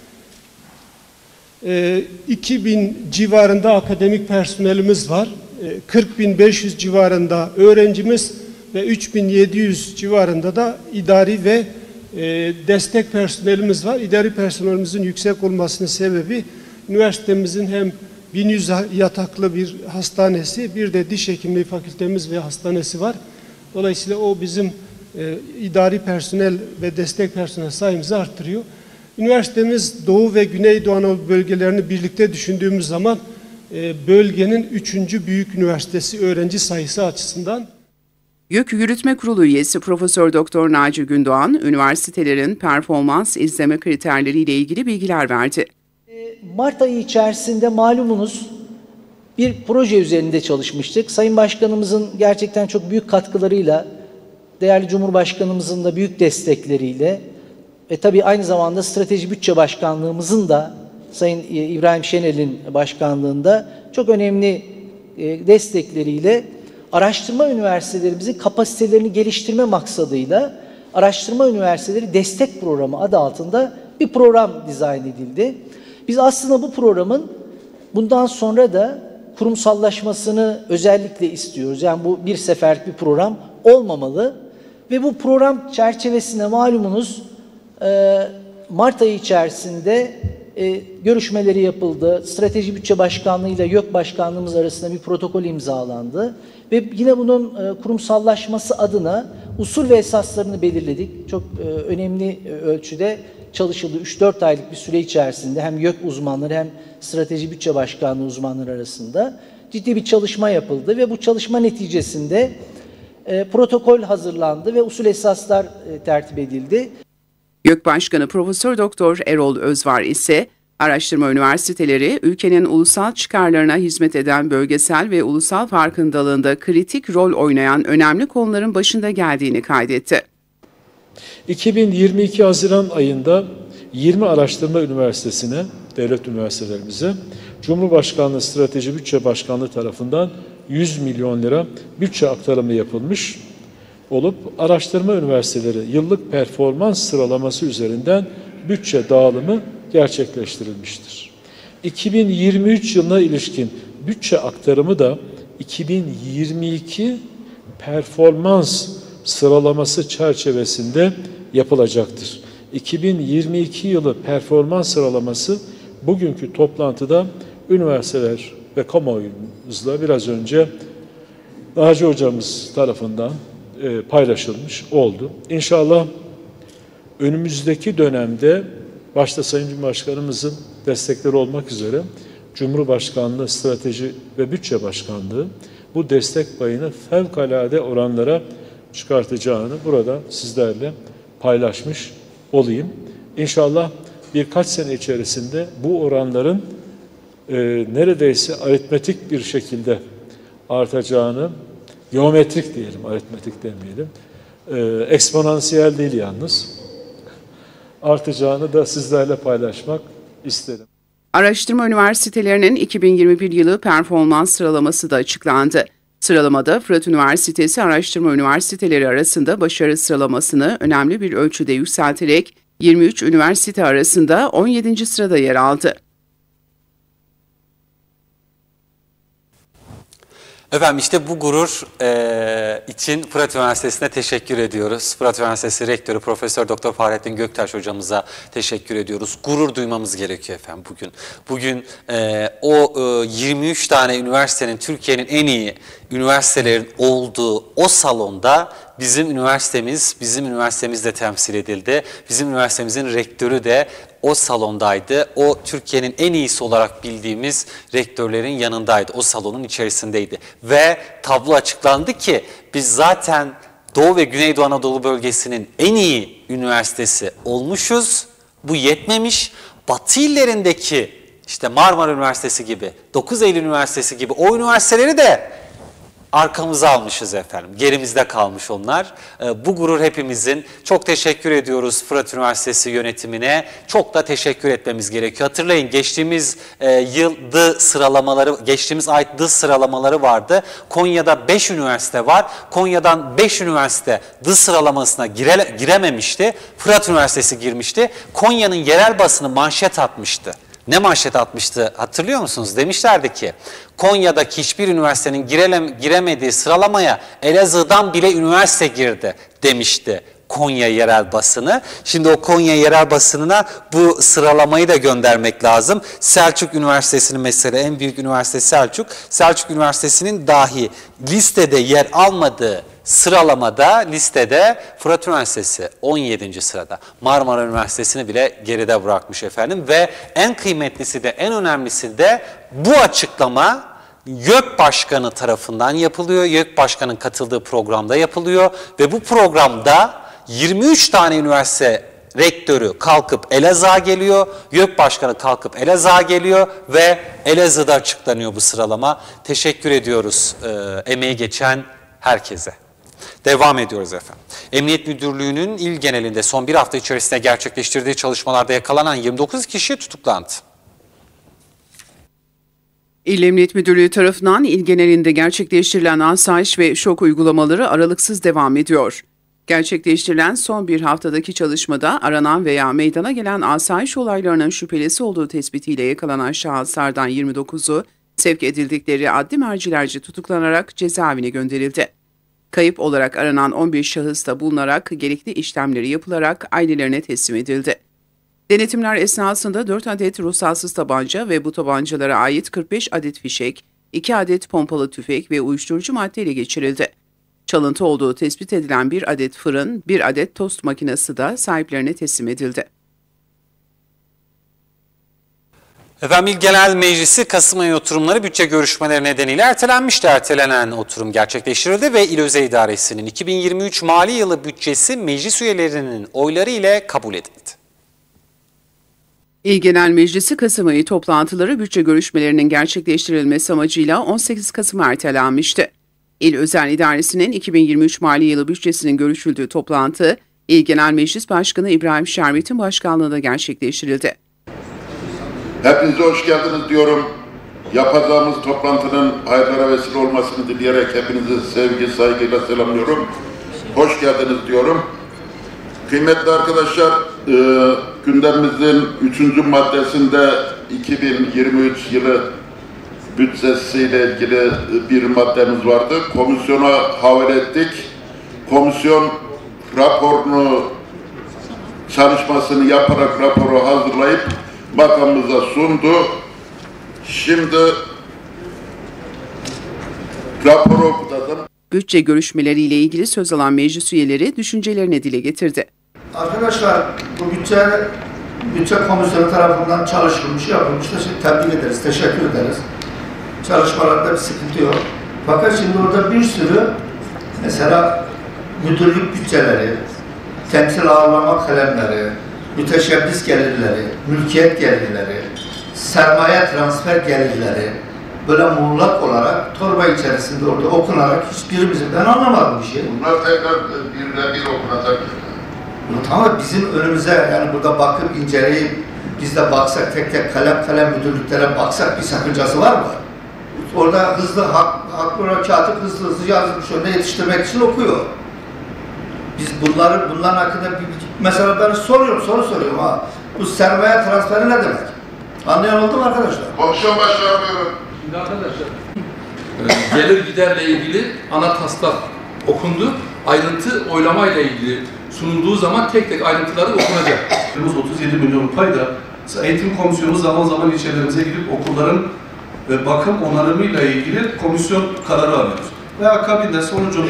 Ee, iki bin civarında akademik personelimiz var. Ee, kırk bin beş yüz civarında öğrencimiz ve üç bin yedi yüz civarında da idari ve e, destek personelimiz var. İdari personelimizin yüksek olmasının sebebi üniversitemizin hem bin yüz yataklı bir hastanesi, bir de diş hekimliği fakültemiz ve hastanesi var. Dolayısıyla o bizim e, idari personel ve destek personel sayımızı arttırıyor. Üniversitemiz Doğu ve Güneydoğu Anadolu bölgelerini birlikte düşündüğümüz zaman e, bölgenin üçüncü büyük üniversitesi öğrenci sayısı açısından. YÖK Yürütme Kurulu üyesi Profesör Doktor Naci Gündoğan, üniversitelerin performans izleme kriterleriyle ilgili bilgiler verdi. Mart ayı içerisinde malumunuz bir proje üzerinde çalışmıştık. Sayın Başkanımızın gerçekten çok büyük katkılarıyla, değerli Cumhurbaşkanımızın da büyük destekleriyle ve tabii aynı zamanda Strateji Bütçe Başkanlığımızın da Sayın İbrahim Şenel'in başkanlığında çok önemli destekleriyle araştırma üniversitelerimizin kapasitelerini geliştirme maksadıyla Araştırma Üniversiteleri Destek Programı adı altında bir program dizayn edildi. Biz aslında bu programın bundan sonra da kurumsallaşmasını özellikle istiyoruz. Yani bu bir seferlik bir program olmamalı ve bu program çerçevesinde malumunuz Mart ayı içerisinde görüşmeleri yapıldı. Strateji Bütçe Başkanlığı ile YÖK Başkanlığımız arasında bir protokol imzalandı ve yine bunun kurumsallaşması adına usul ve esaslarını belirledik. Çok önemli ölçüde çalışıldı. üç dört aylık bir süre içerisinde hem YÖK uzmanları hem Strateji Bütçe Başkanlığı uzmanları arasında ciddi bir çalışma yapıldı ve bu çalışma neticesinde e, protokol hazırlandı ve usul esaslar e, tertip edildi. YÖK Başkanı Profesör Doktor Erol Özvar ise araştırma üniversiteleri ülkenin ulusal çıkarlarına hizmet eden bölgesel ve ulusal farkındalığında kritik rol oynayan önemli konuların başında geldiğini kaydetti. iki bin yirmi iki Haziran ayında yirmi araştırma üniversitesine, devlet üniversitelerimize Cumhurbaşkanlığı Strateji Bütçe Başkanlığı tarafından yüz milyon lira bütçe aktarımı yapılmış olup araştırma üniversiteleri yıllık performans sıralaması üzerinden bütçe dağılımı gerçekleştirilmiştir. iki bin yirmi üç yılına ilişkin bütçe aktarımı da iki bin yirmi iki performans sıralaması çerçevesinde yapılacaktır. iki bin yirmi iki yılı performans sıralaması bugünkü toplantıda üniversiteler ve kamuoyumuzla biraz önce Naci Hocamız tarafından e, paylaşılmış oldu. İnşallah önümüzdeki dönemde başta Sayın Cumhurbaşkanımızın destekleri olmak üzere Cumhurbaşkanlığı Strateji ve Bütçe Başkanlığı bu destek payını fevkalade oranlara çıkartacağını burada sizlerle paylaşmış olayım. İnşallah birkaç sene içerisinde bu oranların e, neredeyse aritmetik bir şekilde artacağını, geometrik diyelim, aritmetik demeyelim, e, eksponansiyel değil yalnız, artacağını da sizlerle paylaşmak isterim. Araştırma üniversitelerinin iki bin yirmi bir yılı performans sıralaması da açıklandı. Sıralamada Fırat Üniversitesi Araştırma Üniversiteleri arasında başarı sıralamasını önemli bir ölçüde yükselterek yirmi üç üniversite arasında on yedinci sırada yer aldı. Efendim işte bu gurur e, için Fırat Üniversitesi'ne teşekkür ediyoruz. Fırat Üniversitesi Rektörü Profesör Doktor Fahrettin Göktaş hocamıza teşekkür ediyoruz. Gurur duymamız gerekiyor efendim bugün. Bugün e, o e, yirmi üç tane üniversitenin, Türkiye'nin en iyi üniversitelerin olduğu o salonda bizim üniversitemiz, bizim üniversitemiz de temsil edildi. Bizim üniversitemizin rektörü de o salondaydı. O Türkiye'nin en iyisi olarak bildiğimiz rektörlerin yanındaydı. O salonun içerisindeydi. Ve tablo açıklandı ki biz zaten Doğu ve Güneydoğu Anadolu bölgesinin en iyi üniversitesi olmuşuz. Bu yetmemiş. Batı illerindeki işte Marmara Üniversitesi gibi, dokuz Eylül Üniversitesi gibi o üniversiteleri de arkamıza almışız efendim. Gerimizde kalmış onlar. Bu gurur hepimizin. Çok teşekkür ediyoruz Fırat Üniversitesi yönetimine. Çok da teşekkür etmemiz gerekiyor. Hatırlayın geçtiğimiz yıl D sıralamaları, geçtiğimiz ay D sıralamaları vardı. Konya'da beş üniversite var. Konya'dan beş üniversite D sıralamasına gire, girememişti. Fırat Üniversitesi girmişti. Konya'nın yerel basını manşet atmıştı. Ne manşet atmıştı hatırlıyor musunuz? Demişlerdi ki Konya'daki hiçbir üniversitenin girele, giremediği sıralamaya Elazığ'dan bile üniversite girdi demişti Konya yerel basını. Şimdi o Konya yerel basınına bu sıralamayı da göndermek lazım. Selçuk Üniversitesi'nin mesela en büyük üniversite Selçuk. Selçuk Üniversitesi'nin dahi listede yer almadığı sıralamada, listede Fırat Üniversitesi on yedinci sırada. Marmara Üniversitesi'ni bile geride bırakmış efendim. Ve en kıymetlisi de, en önemlisi de bu açıklama YÖK Başkanı tarafından yapılıyor. YÖK Başkanı'nın katıldığı programda yapılıyor. Ve bu programda yirmi üç tane üniversite rektörü kalkıp Elazığ'a geliyor. YÖK Başkanı kalkıp Elazığ'a geliyor ve Elazığ'da açıklanıyor bu sıralama. Teşekkür ediyoruz e, emeği geçen herkese. Devam ediyoruz efendim. Emniyet Müdürlüğü'nün il genelinde son bir hafta içerisinde gerçekleştirdiği çalışmalarda yakalanan yirmi dokuz kişi tutuklandı. İl Emniyet Müdürlüğü tarafından il genelinde gerçekleştirilen asayiş ve şok uygulamaları aralıksız devam ediyor. Gerçekleştirilen son bir haftadaki çalışmada aranan veya meydana gelen asayiş olaylarının şüphelisi olduğu tespitiyle yakalanan şahıslardan yirmi dokuzu sevk edildikleri adli mercilerce tutuklanarak cezaevine gönderildi. Kayıp olarak aranan on bir şahıs da bulunarak gerekli işlemleri yapılarak ailelerine teslim edildi. Denetimler esnasında dört adet ruhsatsız tabanca ve bu tabancalara ait kırk beş adet fişek, iki adet pompalı tüfek ve uyuşturucu madde ele geçirildi. Çalıntı olduğu tespit edilen bir adet fırın, bir adet tost makinesi de sahiplerine teslim edildi. Efendim İl Genel Meclisi Kasım ayı oturumları bütçe görüşmeleri nedeniyle ertelenmişti. Ertelenen oturum gerçekleştirildi ve İl Özel İdaresi'nin iki bin yirmi üç mali yılı bütçesi meclis üyelerinin oyları ile kabul edildi. İl Genel Meclisi Kasım ayı toplantıları bütçe görüşmelerinin gerçekleştirilmesi amacıyla on sekiz Kasım'a ertelenmişti. İl Özel İdaresi'nin iki bin yirmi üç mali yılı bütçesinin görüşüldüğü toplantı, İl Genel Meclis Başkanı İbrahim Şerbet'in başkanlığında gerçekleştirildi. Hepinize hoş geldiniz diyorum. Yapacağımız toplantının hayırlara vesile olmasını dileyerek hepinizi sevgi, saygıyla selamlıyorum. Hoş geldiniz diyorum. Kıymetli arkadaşlar, e, gündemimizin üçüncü maddesinde iki bin yirmi üç yılı bütçesiyle ilgili bir maddemiz vardı. Komisyona havale ettik. Komisyon raporunu, çalışmasını yaparak raporu hazırlayıp bakanımıza sundu. Şimdi raporu okudum. Bütçe görüşmeleriyle ilgili söz alan meclis üyeleri düşüncelerini dile getirdi. Arkadaşlar, bu bütçe bütçe komisyonu tarafından çalışılmış, yapılmış da şimdi tebrik ederiz, teşekkür ederiz. Çalışmalarda bir sıkıntı yok. Fakat şimdi orada bir sürü mesela müdürlük bütçeleri, temsil ağırlama kalemleri, müteşebbis gelirleri, mülkiyet gelirleri, sermaye transfer gelirleri böyle muğlak olarak torba içerisinde orada okunarak hiçbirimizin, ben anlamadım bir şey. Bunlar tekrar birle bir okunacak. Tamam, bizim önümüze yani burada bakıp inceleyip biz de baksak, tek tek kalem kalem müdürlüklere baksak bir sakıncası var mı? Orada hızlı, hak, haklı olarak katip hızlı hızlı yazmış, önüne yetiştirmek için okuyor. Biz bunları, bunların hakkında bir, mesela ben soruyorum, soru soruyorum ha. Bu sermaye transferi ne demek? Anlayan oldu mu arkadaşlar? Komisyon başkanı buyurun. Şimdi arkadaşlar, gelir giderle ilgili ana taslak okundu. Ayrıntı oylamayla ilgili sunulduğu zaman tek tek ayrıntıları okunacak. otuz yedi milyon payda eğitim komisyonu zaman zaman ilçelerimize gidip okulların ve bakım onarımıyla ilgili komisyon kararı alıyoruz. Ve akabinde sonucu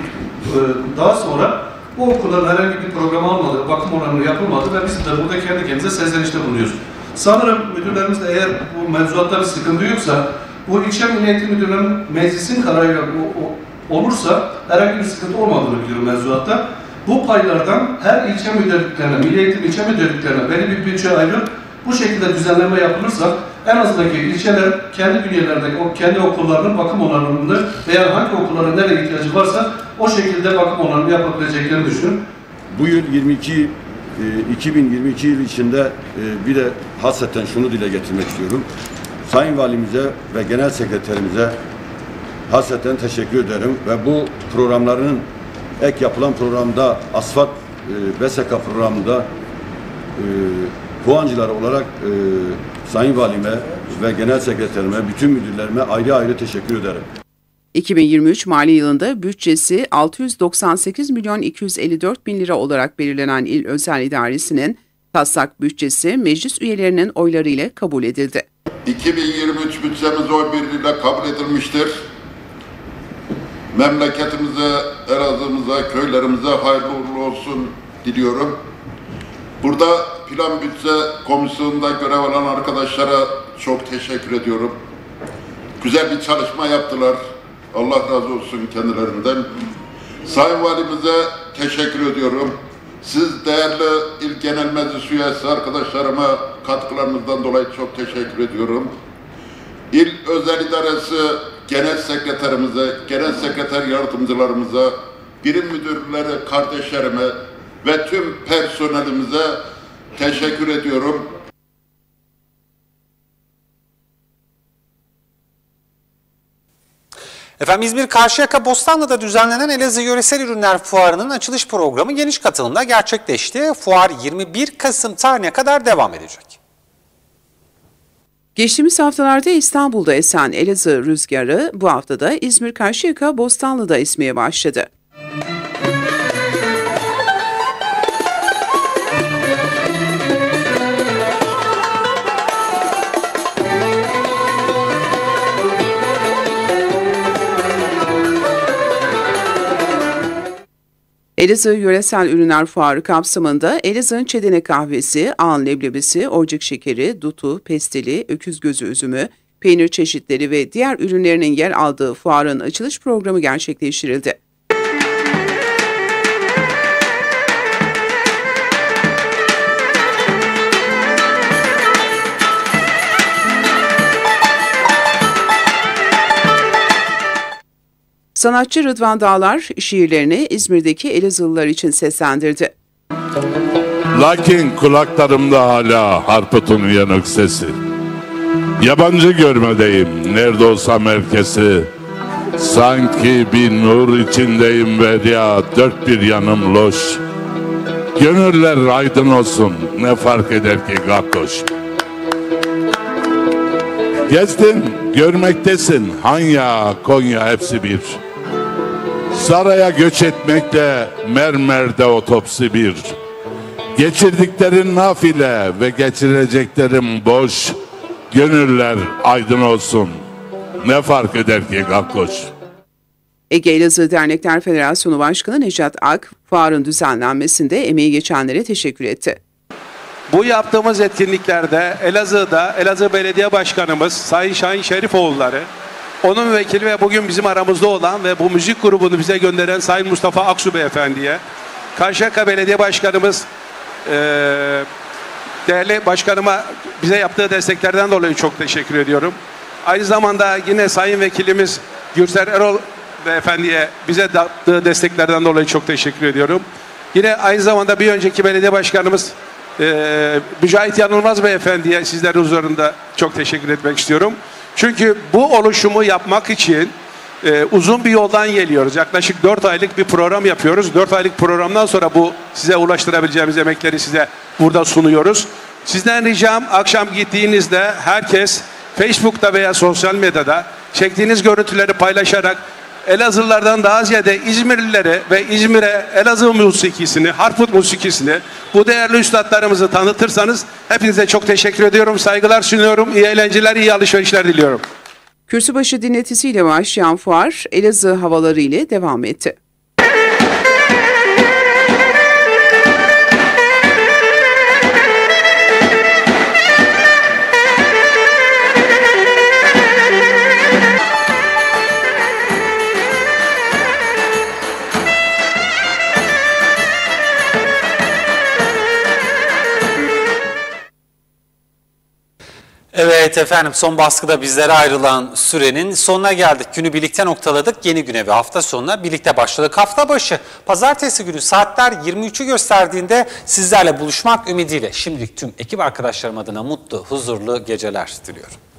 daha sonra bu okulların herhangi bir program almadı, bakım onarımı yapılmadı ve biz de burada kendi kendimize sezlenişte bulunuyoruz. Sanırım müdürlerimiz de eğer bu mevzuatta bir sıkıntı yoksa, bu ilçe Milli Eğitim Müdürlüğü'nün meclisin kararıyla bu, o, olursa herhangi bir sıkıntı olmadığını biliyorum mevzuatta. Bu paylardan her ilçe müdürlüklerine, Milli Eğitim ilçe müdürlüklerine belli bir bütçe ayrılıp bu şekilde düzenleme yapılırsa en azından ilçeler kendi bünyelerdeki o kendi okullarının bakım onarımını veya hangi okulların nereye ihtiyacı varsa o şekilde bakım onarımı yapabileceklerini düşünün. Bu yıl yirmi iki, iki bin yirmi iki yıl içinde bir de hasreten şunu dile getirmek istiyorum. Sayın Valimize ve Genel Sekreterimize hasreten teşekkür ederim ve bu programların ek yapılan programda asfalt e, B S K programında e, puancılar olarak e, Sayın Valime ve Genel Sekreterime, bütün müdürlerime ayrı ayrı teşekkür ederim. iki bin yirmi üç mali yılında bütçesi altı yüz doksan sekiz milyon iki yüz elli dört bin lira olarak belirlenen İl Özel İdaresi'nin taslak bütçesi meclis üyelerinin oylarıyla kabul edildi. iki bin yirmi üç bütçemiz oy birliğiyle kabul edilmiştir. Memleketimize, Elazığ'ımıza, köylerimize hayırlı uğurlu olsun diliyorum. Burada Plan Bütçe Komisyonu'nda görev alan arkadaşlara çok teşekkür ediyorum. Güzel bir çalışma yaptılar. Allah razı olsun kendilerinden. Sayın Valimize teşekkür ediyorum. Siz değerli İl Genel Meclis üyesi arkadaşlarıma katkılarınızdan dolayı çok teşekkür ediyorum. İl Özel İdaresi Genel Sekreterimize, Genel Sekreter Yardımcılarımıza, birim müdürleri kardeşlerime ve tüm personelimize teşekkür ediyorum. Efendim İzmir Karşıyaka Bostanlı'da düzenlenen Elazığ Yöresel Ürünler Fuarı'nın açılış programı geniş katılımda gerçekleşti. Fuar yirmi bir Kasım tarihine kadar devam edecek. Geçtiğimiz haftalarda İstanbul'da esen Elazığ rüzgarı bu haftada İzmir Karşıyaka Bostanlı'da esmeye başladı. Elazığ Yöresel Ürünler Fuarı kapsamında Elazığ'ın çedene kahvesi, ağın leblebisi, orcuk şekeri, dutu, pestili, öküz gözü üzümü, peynir çeşitleri ve diğer ürünlerinin yer aldığı fuarın açılış programı gerçekleştirildi. Sanatçı Rıdvan Dağlar şiirlerini İzmir'deki Elazığlılar için seslendirdi. Lakin kulaklarımda hala harputun yanık sesi. Yabancı görmedeyim, nerede olsam herkesi. Sanki bir nur içindeyim ve ya dört bir yanım loş. Gönüller aydın olsun, ne fark eder ki gakkoş. Gezdin, görmektesin, Hanya, Konya hepsi bir. Saraya göç etmekle mermerde otopsi bir. Geçirdiklerin nafile ve geçireceklerin boş. Gönüller aydın olsun, ne fark eder ki gakkoş. Ege Elazığ Dernekler Federasyonu Başkanı Necat Ak, fuarın düzenlenmesinde emeği geçenlere teşekkür etti. Bu yaptığımız etkinliklerde Elazığ'da Elazığ Belediye Başkanımız Sayın Şahin Şerifoğulları, onun vekili ve bugün bizim aramızda olan ve bu müzik grubunu bize gönderen Sayın Mustafa Aksu Beyefendi'ye, Karşıyaka Belediye Başkanımız e, değerli başkanıma bize yaptığı desteklerden dolayı çok teşekkür ediyorum. Aynı zamanda yine Sayın Vekilimiz Gürsel Erol Beyefendi'ye bize yaptığı desteklerden dolayı çok teşekkür ediyorum. Yine aynı zamanda bir önceki belediye başkanımız e, Mücahit Yanılmaz Beyefendi'ye sizlerin huzurunda çok teşekkür etmek istiyorum. Çünkü bu oluşumu yapmak için e, uzun bir yoldan geliyoruz. Yaklaşık dört aylık bir program yapıyoruz. dört aylık programdan sonra bu size ulaştırabileceğimiz emekleri size burada sunuyoruz. Sizden ricam akşam gittiğinizde herkes Facebook'ta veya sosyal medyada çektiğiniz görüntüleri paylaşarak Elazığlılardan daha ziyade İzmirlilere ve İzmir'e Elazığ musikisini, harput musikisini, bu değerli üstadlarımızı tanıtırsanız hepinize çok teşekkür ediyorum. Saygılar sunuyorum. İyi eğlenceler, iyi alışverişler diliyorum. Kürsübaşı dinletisiyle başlayan fuar Elazığ havaları ile devam etti. Evet efendim, son baskıda bizlere ayrılan sürenin sonuna geldik. Günü birlikte noktaladık. Yeni güne ve hafta sonuna birlikte başladık. Hafta başı pazartesi günü saatler yirmi üçü gösterdiğinde sizlerle buluşmak ümidiyle şimdilik tüm ekip arkadaşlarım adına mutlu, huzurlu geceler diliyorum.